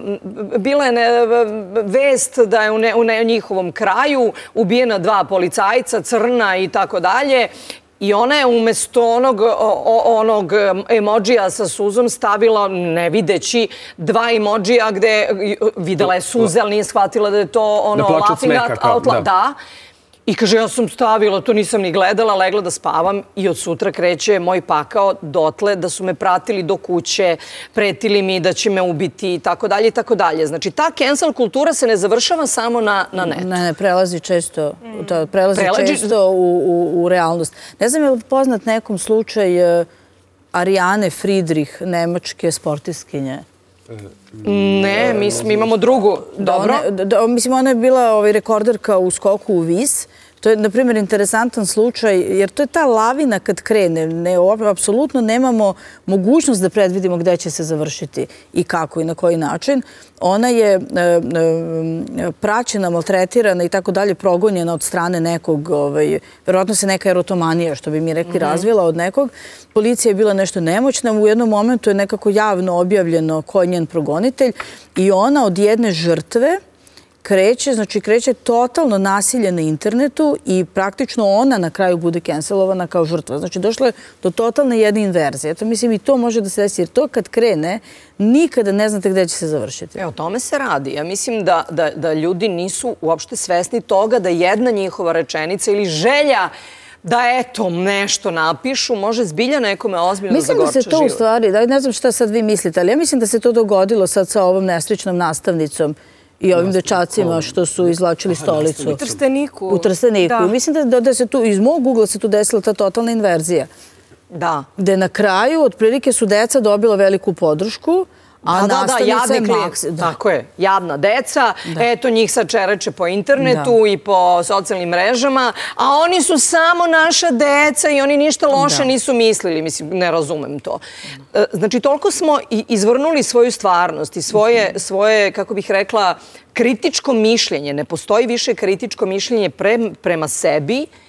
Speaker 1: bila je ne, vest da je u, ne, u ne, njihovom kraju ubijena dva policajca, crna i tako dalje. I ona je umjesto onog, onog emodžija sa suzom stavila, ne videći, dva emodžija gde videla je suze, ali nije shvatila da je to ono laughing out loud. Da. I kaže, ja sam stavila, to nisam ni gledala, legla da spavam i od sutra kreće moj pakao dotle da su me pratili do kuće, pretili mi da će me ubiti i tako dalje i tako dalje. Znači, ta cancel kultura se ne završava samo na, na netu.
Speaker 4: Ne, ne, prelazi često, mm. to, prelazi Prelađi... često u, u, u realnost. Ne znam je li poznat nekom slučaj uh, Arijane Friedrich, nemačke sportiskinje?
Speaker 1: Ne, mi, mi imamo drugu. Dobro.
Speaker 4: Da, da, mislim, ona je bila ovaj, rekorderka u skoku u vis. To je, na primjer, interesantan slučaj, jer to je ta lavina kad krene. Ne, apsolutno nemamo mogućnost da predvidimo gde će se završiti i kako i na koji način. Ona je e, e, praćena, maltretirana i tako dalje, progonjena od strane nekog, ovaj, verovatno se neka erotomanija, što bi mi rekli, mm-hmm. razvila od nekog. Policija je bila nešto nemoćna, u jednom momentu je nekako javno objavljeno ko je njen progonitelj i ona od jedne žrtve kreće, znači kreće totalno nasilje na internetu i praktično ona na kraju bude cancelovana kao žrtva. Znači došlo je do totalne jedne inverzije. Eto, mislim, i to može da se desi, jer to kad krene, nikada ne znate gde će se završiti.
Speaker 1: E, o tome se radi. Ja mislim da, da, da ljudi nisu uopšte svesni toga da jedna njihova rečenica ili želja da eto nešto napišu, može zbilja nekome ozbiljno da zagorča život.
Speaker 4: Mislim da se to u stvari, da, ne znam šta sad vi mislite, ali ja mislim da se to dogodilo sad sa ovom nesrećnom nastavnicom i ovim dečacima što su izvlačili stolicu.
Speaker 2: U Trsteniku.
Speaker 4: U Trsteniku. Mislim da, da se tu, iz mog ugla se tu desila ta totalna inverzija.
Speaker 1: Da.
Speaker 4: Gde na kraju, otprilike, su deca dobila veliku podršku, a
Speaker 1: da,
Speaker 4: nastavnica je maks.
Speaker 1: Tako je, jadna deca, eto njih sad čereče po internetu i po socijalnim mrežama, a oni su samo naša deca i oni ništa loše nisu mislili, mislim, ne razumem to. Znači, toliko smo izvrnuli svoju stvarnost i svoje, svoje, kako bih rekla, kritičko mišljenje, ne postoji više kritičko mišljenje prema sebi,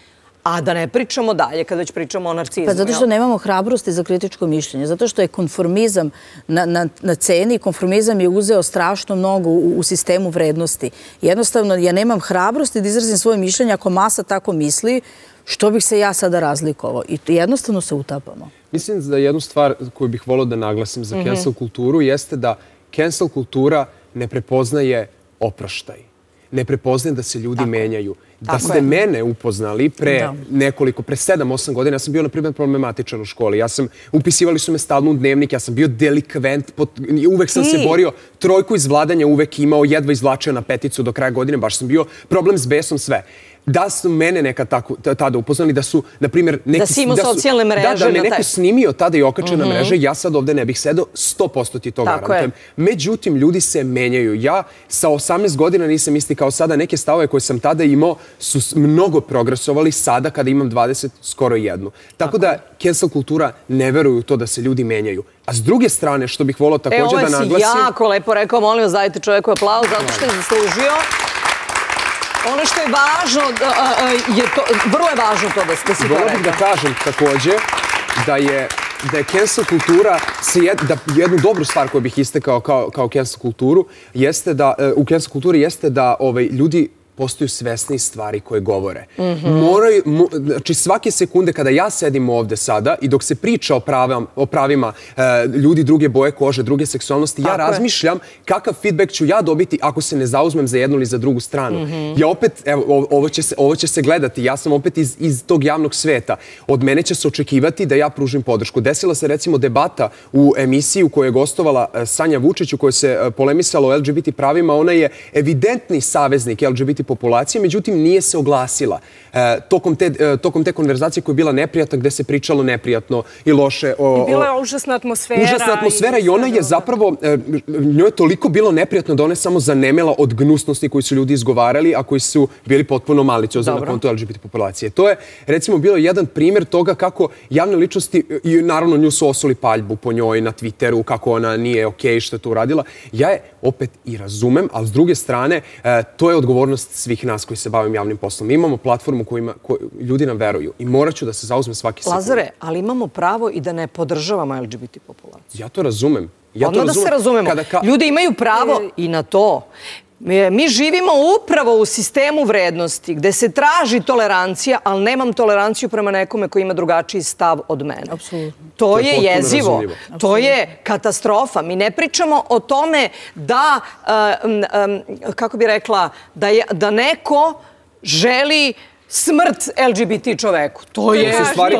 Speaker 1: A da ne pričamo dalje, kada već pričamo o narcizmu.
Speaker 4: Pa zato što nemamo hrabrosti za kritičko mišljenje. Zato što je konformizam na ceni, konformizam je uzeo strašno mnogo u sistemu vrednosti. Jednostavno, ja nemam hrabrosti da izrazim svoje mišljenje ako masa tako misli, što bih se ja sada razlikovao. I jednostavno se utapamo.
Speaker 3: Mislim da jednu stvar koju bih volio da naglasim za cancel kulturu jeste da cancel kultura ne prepoznaje oproštaj. Ne prepoznaje da se ljudi menjaju. Da ste mene upoznali pre nekoliko, pre sedam, osam godina, ja sam bio, na primjer, problematičan u školi. Ja sam, upisivali su me stalno u dnevnik, ja sam bio delikvent, uvek sam se borio, trojku iz vladanja uvek imao, jedva izvlačio na peticu do kraja godine, baš sam bio problem s besom, sve. Da su mene nekad tada upoznali, da su, na primjer...
Speaker 1: Da si imao socijalne mreže.
Speaker 3: Da, da me neko snimio tada i okačio na mreže, ja sad ovde ne bih sedao, sto posto ti to garantujem. Međutim, ljudi se menjaju. Ja sa osamnaest godina nisam isti kao sada. Neke stavove koje sam tada imao su mnogo progresovali sada kada imam dvadeset, skoro jednu. Tako da, cancel kultura ne veruju u to da se ljudi menjaju. A s druge strane, što bih volao također da naglasim...
Speaker 1: E, ovo si jako lepo rekao, molim vas, dajte čovjeku aplauz, zato što je zaslužio. Ono što je važno, vrlo je važno to da ste si to rekao.
Speaker 3: Volio bih da kažem također da je cancel kultura, jednu dobru stvar koju bih istekao kao cancel kulturu, u cancel kulturi jeste da ljudi postaju svesni stvari koje govore. Znači, svake sekunde kada ja sedim ovde sada i dok se priča o pravima ljudi druge boje kože, druge seksualnosti, ja razmišljam kakav feedback ću ja dobiti ako se ne zauzmem za jednu ili za drugu stranu. Ja opet, evo, ovo će se gledati, ja sam opet iz tog javnog sveta. Od mene će se očekivati da ja pružim podršku. Desila se, recimo, debata u emisiji u kojoj je gostovala Sanja Vučić, u kojoj se polemisalo o L G B T pravima. Ona je evidentni saveznik L G B T populacije, međutim nije se oglasila tokom te konverzacije koja je bila neprijatna, gde se pričalo neprijatno i loše.
Speaker 2: I bila je užasna atmosfera.
Speaker 3: Užasna atmosfera i ona je zapravo, njoj je toliko bilo neprijatno da ona je samo zanemela od gnusnosti koji su ljudi izgovarali, a koji su bili potpuno maliciozni na kontu L G B T populacije. To je, recimo, bilo jedan primjer toga kako javne ličnosti, i naravno nju su osuli paljbu po njoj na Twitteru, kako ona nije okej što je to uradila. Ja je opet i razumem, ali s druge strane, to je odgovornost svih nas koji se bavim javnim poslom. Mi imamo platformu kojima ljudi nam veruju i morat ću da se zauzmem svaki sekund.
Speaker 1: Lazare, ali imamo pravo i da ne podržavamo L G B T populaciju.
Speaker 3: Ja to razumem.
Speaker 1: Odmah da se razumemo. Ljudi imaju pravo i na to. Mi živimo upravo u sistemu vrednosti gde se traži tolerancija, ali nemam toleranciju prema nekome koji ima drugačiji stav od mene. To je jezivo. To je katastrofa. Mi ne pričamo o tome da, kako bi rekla, da neko želi smrt L G B T čoveku. To je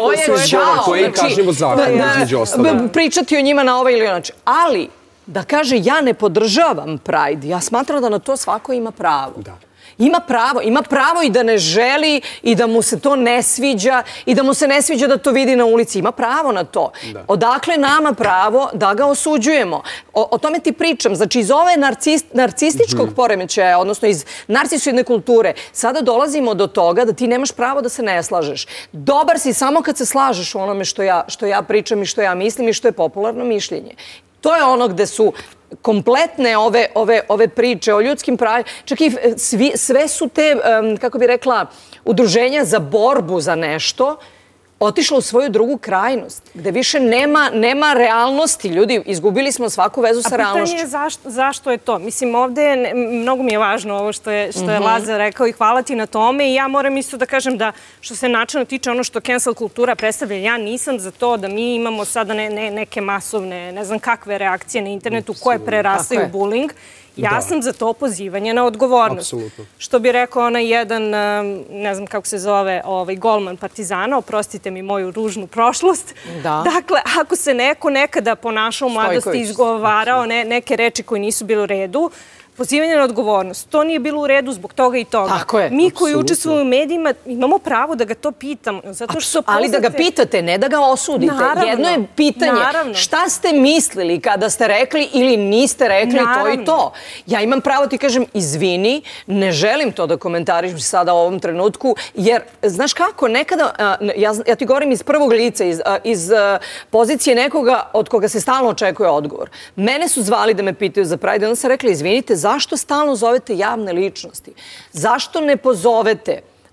Speaker 1: čao.
Speaker 3: To je kažnjivo zakon, između ostalo.
Speaker 1: Pričati o njima na ovaj ili način. Ali, da kaže ja ne podržavam Pride, ja smatram da na to svako ima pravo. Ima pravo, ima pravo i da ne želi i da mu se to ne sviđa i da mu se ne sviđa da to vidi na ulici. Ima pravo na to. Odakle nama pravo da ga osuđujemo? O tome ti pričam. Znači, iz ove narcističkog poremećaja, odnosno iz narcisoidne kulture, sada dolazimo do toga da ti nemaš pravo da se ne slažeš. Dobar si samo kad se slažeš u onome što ja pričam i što ja mislim i što je popularno mišljenje. To je ono gde su kompletne ove priče o ljudskim pravima. Čak i sve su te, kako bi rekla, udruženja za borbu za nešto otišla u svoju drugu krajnost, gde više nema realnosti. Ljudi, izgubili smo svaku vezu sa realnošću.
Speaker 2: A pitanje je zašto je to? Mislim, ovde mnogo mi je važno ovo što je Lazar rekao i hvala ti na tome. I ja moram isto da kažem da što se načelno tiče ono što cancel kultura predstavlja, ja nisam za to da mi imamo sada neke masovne, ne znam kakve reakcije na internetu koje prerastaju bullying. Ja sam za to pozivanje na odgovornost. Što bi rekao onaj jedan, ne znam kako se zove, golman Partizana, oprostite mi moju ružnu prošlost. Dakle, ako se neko nekada ponašao u mladosti izgovarao neke reči koje nisu bile u redu, pozivanje na odgovornost. To nije bilo u redu zbog toga i toga. Mi koji učestvujemo u medijima imamo pravo da ga to pitamo.
Speaker 1: Ali da ga pitate, ne da ga osudite. Jedno je pitanje šta ste mislili kada ste rekli ili niste rekli to i to. Ja imam pravo ti kažem izvini, ne želim to da komentarišem sada u ovom trenutku, jer znaš kako, nekada, ja ti govorim iz prvog lica, iz pozicije nekoga od koga se stalno očekuje odgovor. Mene su zvali da me pitaju za Pride, onda sam rekla izvinite, zašto stalno zovete javne ličnosti? Zašto ne pozovete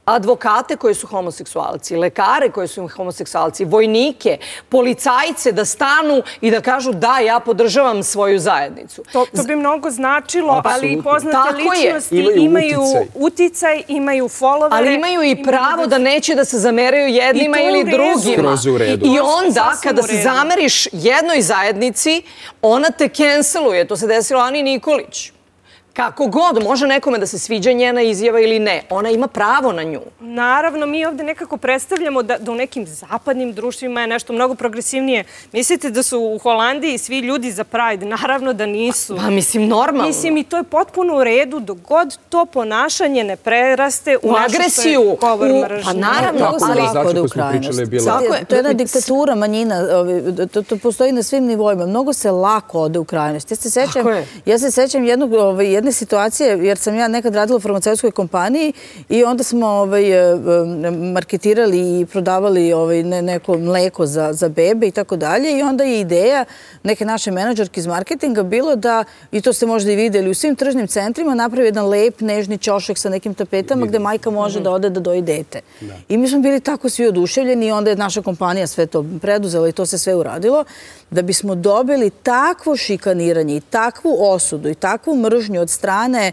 Speaker 1: advokate koji su homoseksualci, lekare koji su homoseksualci, vojnike, policajce da stanu i da kažu da, ja podržavam svoju zajednicu.
Speaker 2: To, to bi mnogo značilo, ali i poznate
Speaker 1: Tako
Speaker 2: ličnosti
Speaker 1: je.
Speaker 2: imaju, imaju uticaj, imaju followere.
Speaker 1: Ali imaju i pravo da neće da se zameraju jednima ili drugima. I onda, kada se zameriš jednoj zajednici, ona te canceluje. To se desilo Ani Nikolić. Kako god, može nekome da se sviđa njena izjava ili ne. Ona ima pravo na nju.
Speaker 2: Naravno, mi ovde nekako predstavljamo da, da u nekim zapadnim društvima je nešto mnogo progresivnije. Mislite da su u Holandiji svi ljudi za Pride? Naravno da nisu.
Speaker 1: Pa mislim, normalno.
Speaker 2: Mislim, i to je potpuno u redu dok god to ponašanje ne preraste u,
Speaker 1: u agresiju,
Speaker 2: nešto što je govor mržnje.
Speaker 1: Pa naravno,
Speaker 4: ali ode u krajnost. To je jedna diktatura manjina, to, to postoji na svim nivoima. Mnogo se lako ode u krajnost. Ja se sećam, ja se sećam jednog, ovaj, jedne situacije, jer sam ja nekad radila u farmaceutskoj kompaniji i onda smo ovaj, marketirali i prodavali ovaj, ne, neko mleko za, za bebe i tako dalje. I onda je ideja neke naše menadžerke iz marketinga bilo da, i to ste možda i vidjeli, u svim tržnim centrima napravi jedan lep, nežni ćošak sa nekim tapetama gde majka može da ode da doji dete. I mi smo bili tako svi oduševljeni i onda je naša kompanija sve to preduzela i to se sve uradilo. Da bismo dobili takvo šikaniranje i takvu osudu i takvu mržnju od strane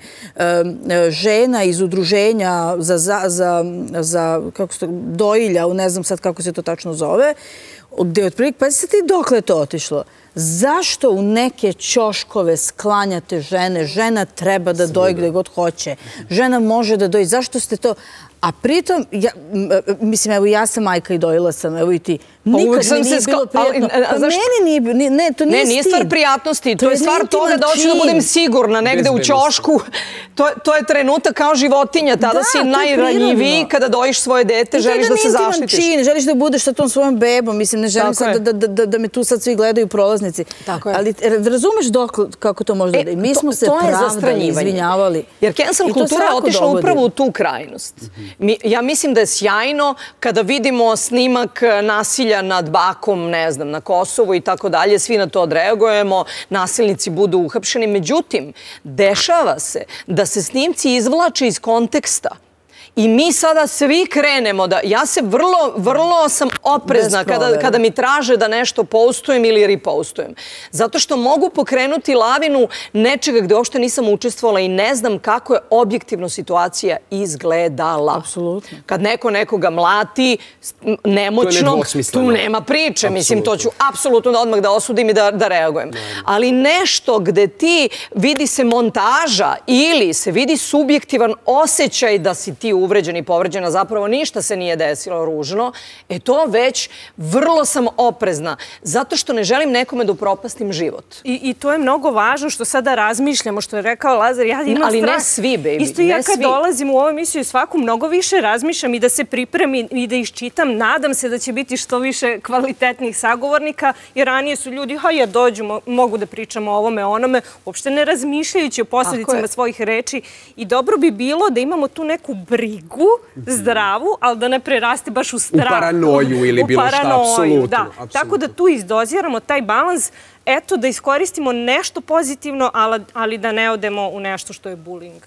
Speaker 4: žena iz udruženja za, za, za, za kako se to, dojilja, ne znam sad kako se to tačno zove, gde je otprilike, pa ste ti dokle to otišlo? Zašto u neke ćoškove sklanjate žene? Žena treba da doji gde god hoće. Žena može da doji. Zašto ste to... A pritom, ja, mislim, evo ja sam majka i dojila sam, evo i ti. Nikad mi nije bilo prijatno. Pa meni nije, ne, to nije stid.
Speaker 1: Ne, nije stvar prijatnosti, to je stvar toga da hoću da budem sigurna negde u ćošku. To je trenutak kao životinja, tada si najranjiviji kada dojiš svoje dete, želiš da se zaštitiš.
Speaker 4: Čin, želiš da budeš sa tom svojom bebom, mislim, ne želim sad da me tu sad svi gledaju prolaznici. Ali razumeš dok kako to može da je? Mi smo se pravdali, izvinjavali.
Speaker 1: Jer cancel kultura je otišla upravo u tu krajnost. Ja mislim da je sjajno kada vidimo snimak nasilja nad bakom, ne znam, na Kosovu i tako dalje, svi na to odreagujemo, nasilnici budu uhapšeni. Međutim, dešava se da se snimci izvlače iz konteksta. I mi sada svi krenemo da... Ja se vrlo, vrlo sam oprezna kada, kada mi traže da nešto postujem ili repostujem. Zato što mogu pokrenuti lavinu nečega gde uopšte nisam učestvovala i ne znam kako je objektivno situacija izgledala.
Speaker 4: Apsolutno.
Speaker 1: Kad neko nekoga mlati nemoćnog, tu nema priče. Mislim, to ću apsolutno da odmah da osudim i da, da reagujem. Ali nešto gde ti vidi se montaža ili se vidi subjektivan osjećaj da si ti uvređeni i povređena, zapravo ništa se nije desilo ružno, e to već vrlo sam oprezna, zato što ne želim nekome da upropastim život.
Speaker 2: I, i to je mnogo važno što sada razmišljamo, što je rekao Lazar, ja imam
Speaker 1: Ali
Speaker 2: strah.
Speaker 1: ne svi, baby,
Speaker 2: Isto ja kad dolazim u ovu emisiju svaku mnogo više razmišljam i da se pripremim i da iščitam, nadam se da će biti što više kvalitetnih sagovornika, jer ranije su ljudi, ha ja dođu, mogu da pričam o ovome, onome, uopšte ne razmišljajući o posljedicama svojih reči i dobro bi bilo da imamo tu neku brigu, zdravu, ali da ne preraste baš u strah.
Speaker 3: U paranoju ili bilo šta, apsolutno.
Speaker 2: Tako da tu izdoziramo taj balans, eto da iskoristimo nešto pozitivno, ali da ne odemo u nešto što je bullying.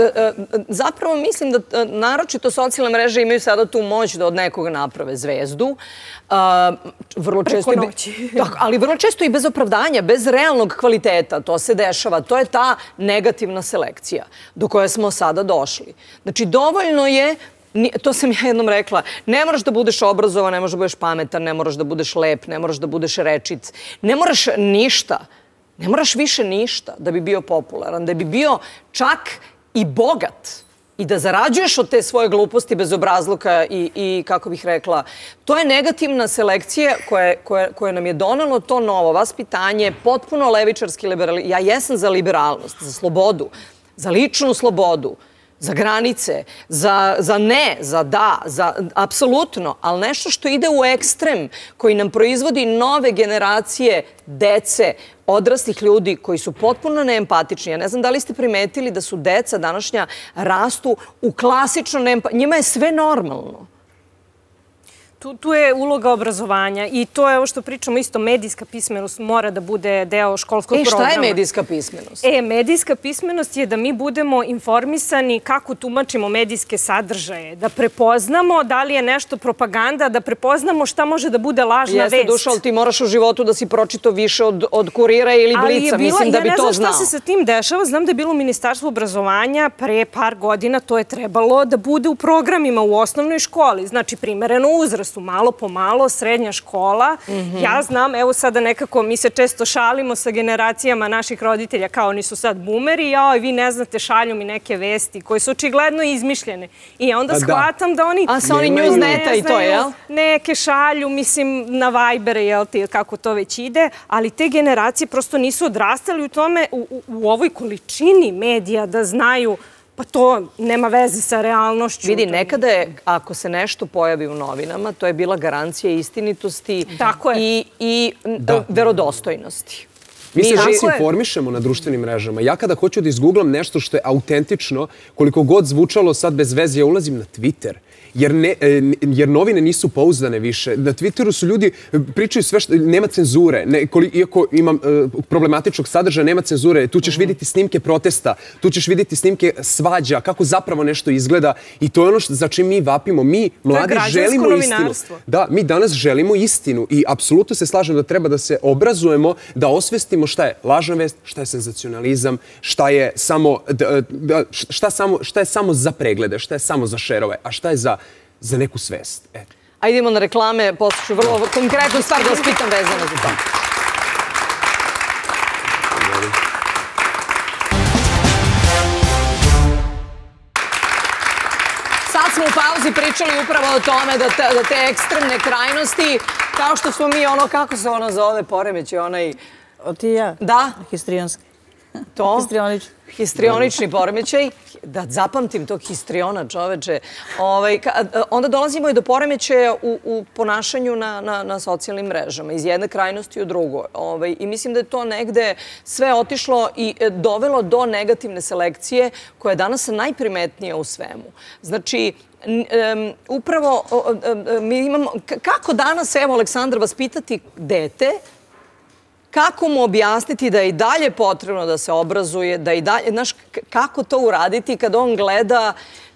Speaker 1: Zapravo mislim da naročito socijalne mreže imaju sada tu moć da od nekoga naprave zvezdu.
Speaker 2: Preko noći.
Speaker 1: Ali vrlo često i bez opravdanja, bez realnog kvaliteta. To se dešava. To je ta negativna selekcija do koje smo sada došli. Znači, dovoljno je, to sam ja jednom rekla, ne moraš da budeš obrazovan, ne moraš da budeš pametan, ne moraš da budeš lep, ne moraš da budeš rečic, ne moraš ništa, ne moraš više ništa da bi bio popularan, da bi bio čak i bogat i da zarađuješ od te svoje gluposti, bezobrazluka i, i kako bih rekla, to je negativna selekcija koje, koje, koje nam je donalo to novo vaspitanje, potpuno levičarski liberali. Ja jesam za liberalnost, za slobodu, za ličnu slobodu, za granice, za, za ne, za da, za apsolutno, ali nešto što ide u ekstrem, koji nam proizvodi nove generacije dece, odraslih ljudi koji su potpuno neempatični. Ja ne znam da li ste primetili da su deca današnja rastu u klasično neempatični. Njima je sve normalno.
Speaker 2: Tu je uloga obrazovanja i to je ovo što pričamo isto, medijska pismenost mora da bude deo školskog programa.
Speaker 1: E, šta je medijska pismenost?
Speaker 2: E, medijska pismenost je da mi budemo informisani kako tumačimo medijske sadržaje, da prepoznamo da li je nešto propaganda, da prepoznamo šta može da bude lažna vest.
Speaker 1: Jeste, Duša, ali ti moraš u životu da si pročito više od Kurira ili Blica, mislim da bi to znao.
Speaker 2: Ja ne znam šta se sa tim dešava, znam da je bilo u Ministarstvu obrazovanja pre par godina, to je trebalo da bude u programima u osnovnoj školi, znači primereno uzrastu, malo po malo, srednja škola. Ja znam, evo sada nekako mi se često šalimo sa generacijama naših roditelja, kao oni su sad boomeri, jao, vi ne znate, šalju mi neke vesti koje su očigledno izmišljene. I ja onda shvatam da oni...
Speaker 1: A sa oni newsneta i to, jel?
Speaker 2: Neke šalju, mislim, na Vibere, jel ti, kako to već ide, ali te generacije prosto nisu odrastali u tome, u ovoj količini medija da znaju pa to nema veze sa realnošću.
Speaker 1: Vidi, nekada je, ako se nešto pojavi u novinama, to je bila garancija istinitosti i verodostojnosti.
Speaker 3: Mi se danas informišemo na društvenim mrežama. Ja kada hoću da izgooglam nešto što je autentično, koliko god zvučalo sad bez veze, ja ulazim na Twitter. Jer novine nisu pouzdane više. Na Twitteru su ljudi, pričaju sve što, nema cenzure. Iako imam problematičnog sadržaja, nema cenzure. Tu ćeš vidjeti snimke protesta, tu ćeš vidjeti snimke svađa, kako zapravo nešto izgleda. I to je ono za čim mi vapimo. Mi, mladi, želimo istinu. Da, mi danas želimo istinu. I apsolutno se slažem da treba da se obrazujemo, da osvestimo šta je lažna vest, šta je senzacionalizam, šta je samo za preglede, šta je samo za šerove, a šta je za za neku svest.
Speaker 1: A idemo na reklame, poslušaju vrlo konkretnu stvar da vas pitam vezano za to. Sad smo u pauzi pričali upravo o tome da te ekstremne krajnosti, kao što smo mi ono, kako se ono zove, poremeći, onaj...
Speaker 4: O ti i ja?
Speaker 1: Da.
Speaker 4: Histrijonski.
Speaker 1: To?
Speaker 4: Histrionični.
Speaker 1: Histrionični poremećaj. Da zapamtim tog histriona, čoveče. Onda dolazimo i do poremećaja u ponašanju na socijalnim mrežama. Iz jedne krajnosti u drugu. I mislim da je to negde sve otišlo i dovelo do negativne selekcije koja je danas najprimetnija u svemu. Znači, upravo mi imamo... Kako danas, evo, Aleksandar, vas pitati dete, kako mu objasniti da je i dalje potrebno da se obrazuje, da i dalje, znaš, kako to uraditi kad on gleda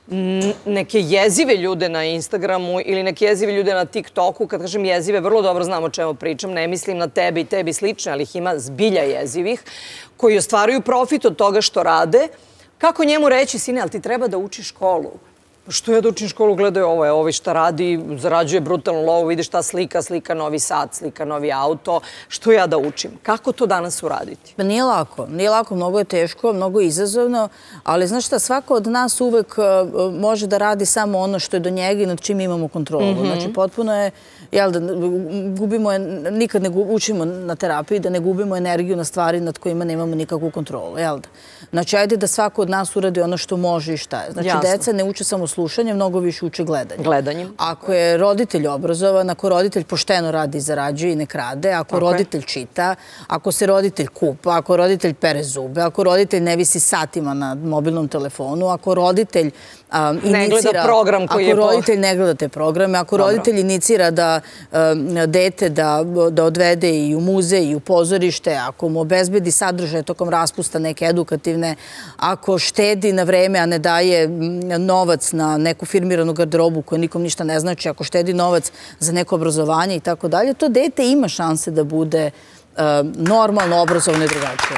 Speaker 1: neke jezive ljude na Instagramu ili neke jezive ljude na TikToku. Kad kažem jezive, vrlo dobro znam o čemu pričam, ne mislim na tebe i tebi slične, ali ih ima zbilja jezivih, koji ostvaruju profit od toga što rade. Kako njemu reći, sine, ali ti treba da učiš školu? Što ja da učim školu, gledaju ovo, ovo šta radi, zarađuje brutalno lovu, vidiš ta slika, slika novi sat, slika novi auto. Što ja da učim? Kako to danas uraditi?
Speaker 4: Pa nije lako. Nije lako, mnogo je teško, mnogo je izazovno, ali znaš šta, svako od nas uvek može da radi samo ono što je do njega i nad čim imamo kontrolu. Znači, potpuno je, jel da, gubimo, nikad ne učimo na terapiji, da ne gubimo energiju na stvari nad kojima nemamo nikakvu kontrolu, jel da? Znači, ajde da svako od nas uradi ono što može i šta je. Znači, deca ne uče samo slušanje, mnogo više uče gledanje.
Speaker 1: Gledanjem.
Speaker 4: Ako je roditelj obrazovan, ako roditelj pošteno radi i zarađuje i ne krade, ako roditelj čita, ako se roditelj kupa, ako roditelj pere zube, ako roditelj ne visi satima na mobilnom telefonu, ako roditelj
Speaker 1: ne gleda program koji je...
Speaker 4: Ako roditelj ne gleda te programe, ako roditelj inicira da dete da odvede i u muzej i u pozorište, ako mu obezbedi sadržaje tokom raspusta neke edukativne, ako štedi na vreme, a ne daje novac na neku firmiranu garderobu koja nikom ništa ne znači, ako štedi novac za neko obrazovanje i tako dalje, to dete ima šanse da bude normalno obrazovano i drugačije.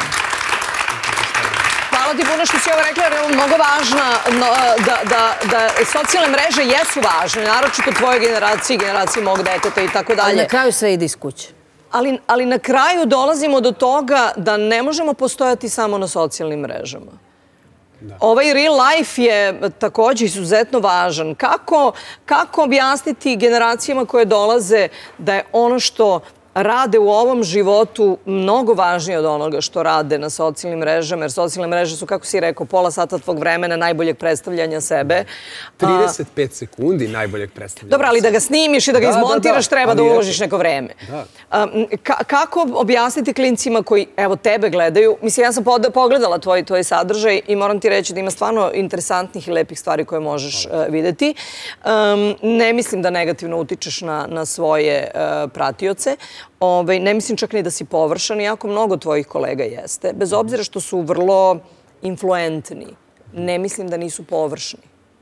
Speaker 1: Hvala ti puno što si ovo rekla, jer je ovo mnogo važna, da socijalne mreže jesu važne, naročito tvojoj generaciji, generaciji mog deteta i tako dalje.
Speaker 4: Ali na kraju sve ide iz kuće.
Speaker 1: Ali na kraju dolazimo do toga da ne možemo postojati samo na socijalnim mrežama. Ovaj real life je također izuzetno važan. Kako objasniti generacijama koje dolaze da je ono što rade u ovom životu mnogo važnije od onoga što rade na socijalnim mrežama, jer socijalne mreže su, kako si rekao, pola sata tvog vremena najboljeg predstavljanja sebe.
Speaker 3: trideset pet sekundi najboljeg predstavljanja.
Speaker 1: Dobro, ali da ga snimiš i da ga izmontiraš, treba da uložiš neko vreme. Kako objasniti klincima koji, evo, tebe gledaju? Mislim, ja sam pogledala tvoj sadržaj i moram ti reći da ima stvarno interesantnih i lepih stvari koje možeš videti. Ne mislim da negativno utičeš na svoje pratioce. Ne mislim čak ni da si površan, iako mnogo tvojih kolega jeste. Bez obzira što su vrlo influentni, ne mislim da nisu površni.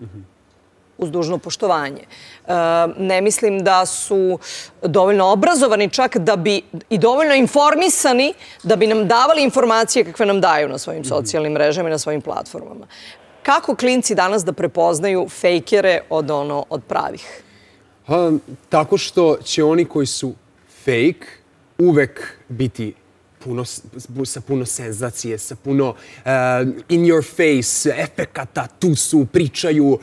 Speaker 1: Uz dužno poštovanje. Ne mislim da su dovoljno obrazovani čak da bi i dovoljno informisani da bi nam davali informacije kakve nam daju na svojim socijalnim mrežama i na svojim platformama. Kako klinci danas da prepoznaju fejkere od pravih?
Speaker 3: Tako što će oni koji su fake uvek biti sa puno senzacije, sa puno in your face, efekata, tu su, pričaju,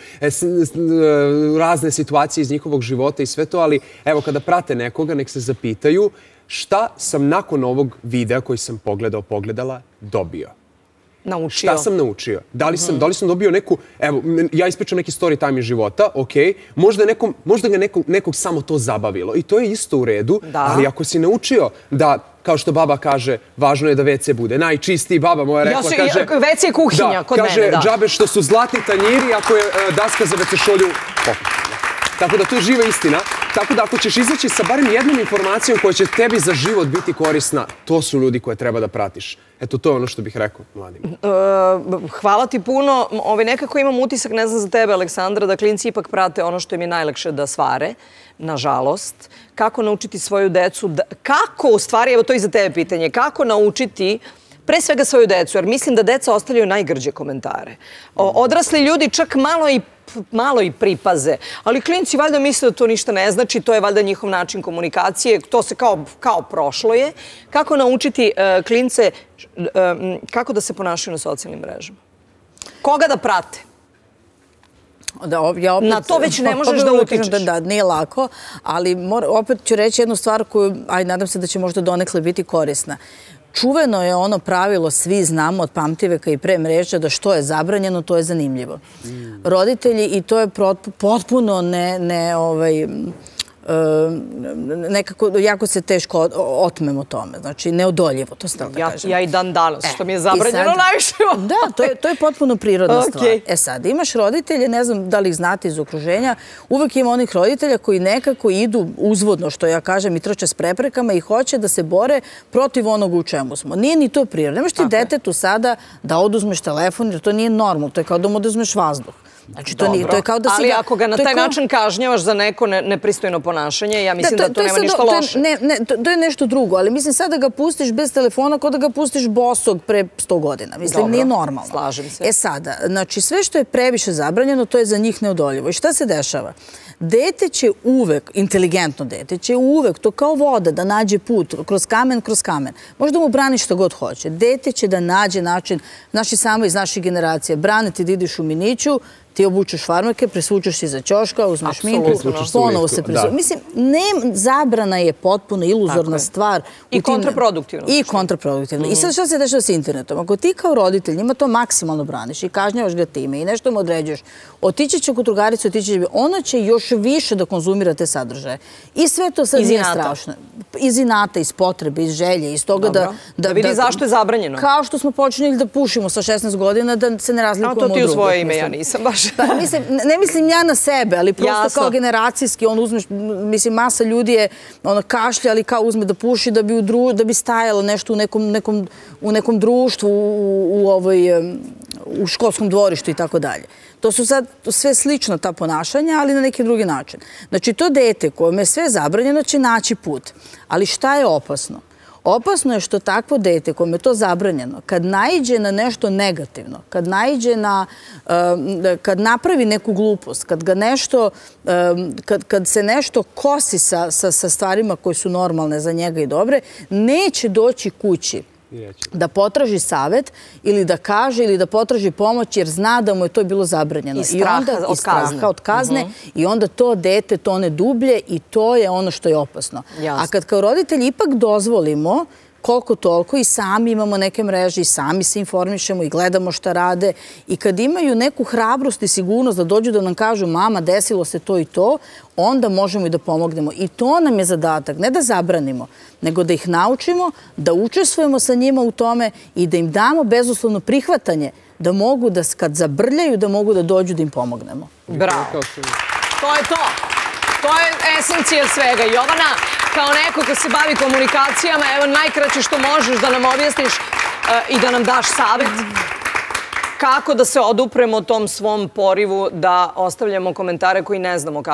Speaker 3: razne situacije iz njihovog života i sve to, ali evo kada prate nekoga, nek se zapitaju šta sam nakon ovog videa koji sam pogledao, pogledala, dobio.
Speaker 1: Naučio.
Speaker 3: Šta sam naučio? Da li sam dobio neku, evo, ja ispričam neki story time iz života, okej, možda ga nekog samo to zabavilo i to je isto u redu, ali ako si naučio da, kao što baba kaže, važno je da ve ce bude najčistiji, baba moja rekla, kaže...
Speaker 1: ve ce je kuhinja kod mene, da.
Speaker 3: Kaže, džabe što su zlatni tanjiri ako je daska za ve ce šolju pokupna. Tako da to je živa istina. Tako da ako ćeš izaći sa barem jednom informacijom koja će tebi za život biti korisna, to su ljudi koje treba da pratiš. Eto, to je ono što bih rekao mladima.
Speaker 1: Hvala ti puno. Nekako imam utisak, ne znam za tebe, Aleksandra, da klinci ipak prate ono što im je najlakše da svare, nažalost. Kako naučiti svoju decu, kako u stvari, evo to i za tebe pitanje, kako naučiti pre svega svoju decu, jer mislim da deca ostavljaju najgrđe komentare. Odrasli ljudi čak malo i malo i pripaze, ali klinci valjda misle da to ništa ne znači, to je valjda njihov način komunikacije, to se kao prošlo je. Kako naučiti klince kako da se ponašaju na socijalnim mrežama? Koga da prate? Na to već ne možeš da utičeš.
Speaker 4: Da, nije lako, ali opet ću reći jednu stvar koju, aj nadam se da će možda donekle biti korisna. Čuveno je ono pravilo, svi znamo od pamtiveka i pre mreža, da što je zabranjeno, to je zanimljivo. Roditelji, i to je potpuno ne... nekako, jako se teško otmemo tome. Znači, neodoljivo, to stavno da kažem.
Speaker 1: Ja i dan danas, što mi je zabranjeno najviše.
Speaker 4: Da, to je potpuno prirodna stvar. E sad, imaš roditelje, ne znam da li ih znate iz okruženja, uvek ima onih roditelja koji nekako idu uzvodno, što ja kažem, i trče s preprekama i hoće da se bore protiv onog u čemu smo. Nije ni to prirodno. Nemaš ti detetu sada da oduzmeš telefon, jer to nije normalno. To je kao da mu oduzmeš vazduh.
Speaker 1: Ali ako ga na taj način kažnjavaš za neko nepristojno ponašanje, ja mislim da to nema ništa loše.
Speaker 4: To je nešto drugo, ali mislim sad da ga pustiš bez telefona kao da ga pustiš bosog pre sto godina. Mislim, nije normalno.
Speaker 1: Slažem se.
Speaker 4: E sada, znači sve što je previše zabranjeno, to je za njih neodoljivo. I šta se dešava? Dete će uvek, inteligentno dete, će uvek, to kao voda, da nađe put kroz kamen, kroz kamen. Možda mu brani što god hoće. Dete će da nađe način, naši samo iz naših generacije, brane ti da ideš u miniću, ti obučeš farmerke, presvučeš se iza ćoška, uzmeš minku, ponovo se presvučeš. Mislim, zabrana je potpuno iluzorna stvar.
Speaker 1: I kontraproduktivno.
Speaker 4: I kontraproduktivno. I sad što se dešava s internetom? Ako ti kao roditelj njima to maksimalno braniš i kažnjavaš ga time i nešto mu određuješ, otići će kod drugarice, otići će... Ona će još više da konzumira te sadržaje. I sve to sad nije strašno. Iz inata, iz potrebe, iz želje, iz toga da...
Speaker 1: Da vidi zašto je zabranjeno.
Speaker 4: Kao što smo počinjeli da pušimo sa šesnaest godina, da se ne razlikujemo od drugog.
Speaker 1: To ti u svoje ime, ja nisam baš.
Speaker 4: Ne mislim ja na sebe, ali prosto kao generacijski, on uzmeš, mislim, masa ljudi je kašlja, ali kao uzme da puši da bi stajalo nešto u nekom društvu, u školskom dvorištu i tako dalje. To su sad sve slično ta ponašanja, ali na neki drugi način. Znači, to dete kojome je sve zabranjeno će naći put. Ali šta je opasno? Opasno je što takvo dete kome je to zabranjeno, kad naiđe na nešto negativno, kad naiđe na, kad napravi neku glupost, kad ga nešto, kad se nešto kosi sa stvarima koje su normalne za njega i dobre, neće doći kući da potraži savjet ili da kaže ili da potraži pomoć jer zna da mu je to bilo zabranjeno.
Speaker 1: I straha od kazne.
Speaker 4: od kazne i onda to dete tone dublje i to je ono što je opasno. A kad kao roditelji ipak dozvolimo koliko toliko i sami imamo neke mreže i sami se informišemo i gledamo šta rade i kad imaju neku hrabrost i sigurnost da dođu da nam kažu mama desilo se to i to, onda možemo i da pomognemo. I to nam je zadatak, ne da zabranimo, nego da ih naučimo, da učestvujemo sa njima u tome i da im damo bezuslovno prihvatanje da mogu da kad zabrljaju da mogu da dođu da im pomognemo.
Speaker 1: Bravo. To je to. To je esencija svega. Jovana, kao neko ko se bavi komunikacijama, evo najkraće što možeš da nam objasniš i da nam daš savjet kako da se odupremo tom svom porivu da ostavljamo komentare koji ne znamo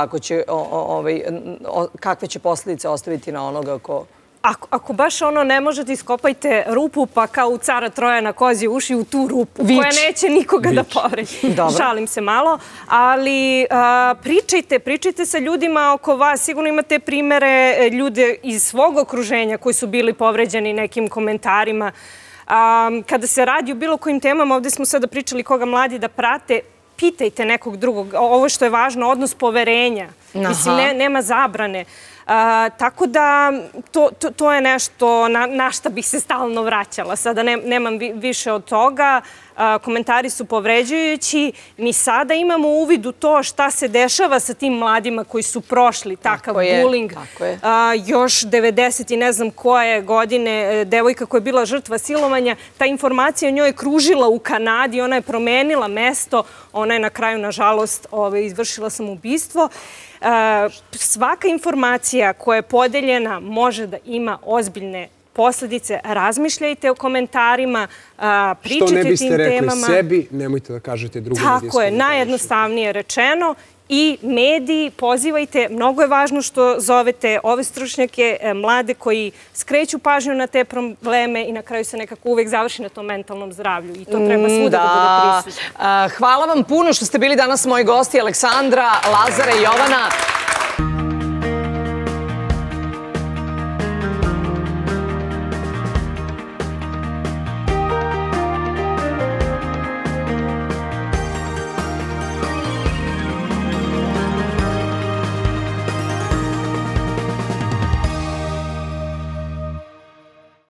Speaker 1: kakve će posljedice ostaviti na onoga ko...
Speaker 2: Ako baš ono ne možete, iskopajte rupu pa kao u cara Troja na kozje uši u tu rupu koja neće nikoga da povredi. Šalim se malo, ali pričajte, pričajte sa ljudima oko vas. Sigurno imate primere ljude iz svog okruženja koji su bili povređeni nekim komentarima. Kada se radi o bilo kojim temama, ovdje smo sada pričali koga mladi da prate, pitajte nekog drugog. Ovo što je važno, odnos poverenja. Mislim, nema zabrane. Tako da to je nešto na šta bih se stalno vraćala. Sada nemam više od toga. Komentari su povređujući. Mi sada imamo uvid u to šta se dešava sa tim mladima koji su prošli takav bullying. Još devedeset i ne znam koje godine devojka koja je bila žrtva silovanja, ta informacija o njoj je kružila u Kanadi, ona je promenila mesto, ona je na kraju, nažalost, izvršila samoubistvo. Svaka informacija koja je podeljena može da ima ozbiljne posljedice. Razmišljajte o komentarima, pričajte o tim temama. Što ne
Speaker 3: biste rekli sebi, nemojte da kažete drugim.
Speaker 2: Tako je, najjednostavnije rečeno. I mediji, pozivajte. Mnogo je važno što zovete ove stručnjake, mlade koji skreću pažnju na te probleme i na kraju se nekako uvek završi na tom mentalnom zdravlju. I to treba svuda da bude prisutno.
Speaker 1: Hvala vam puno što ste bili danas moji gosti, Aleksandra, Lazara i Jovana.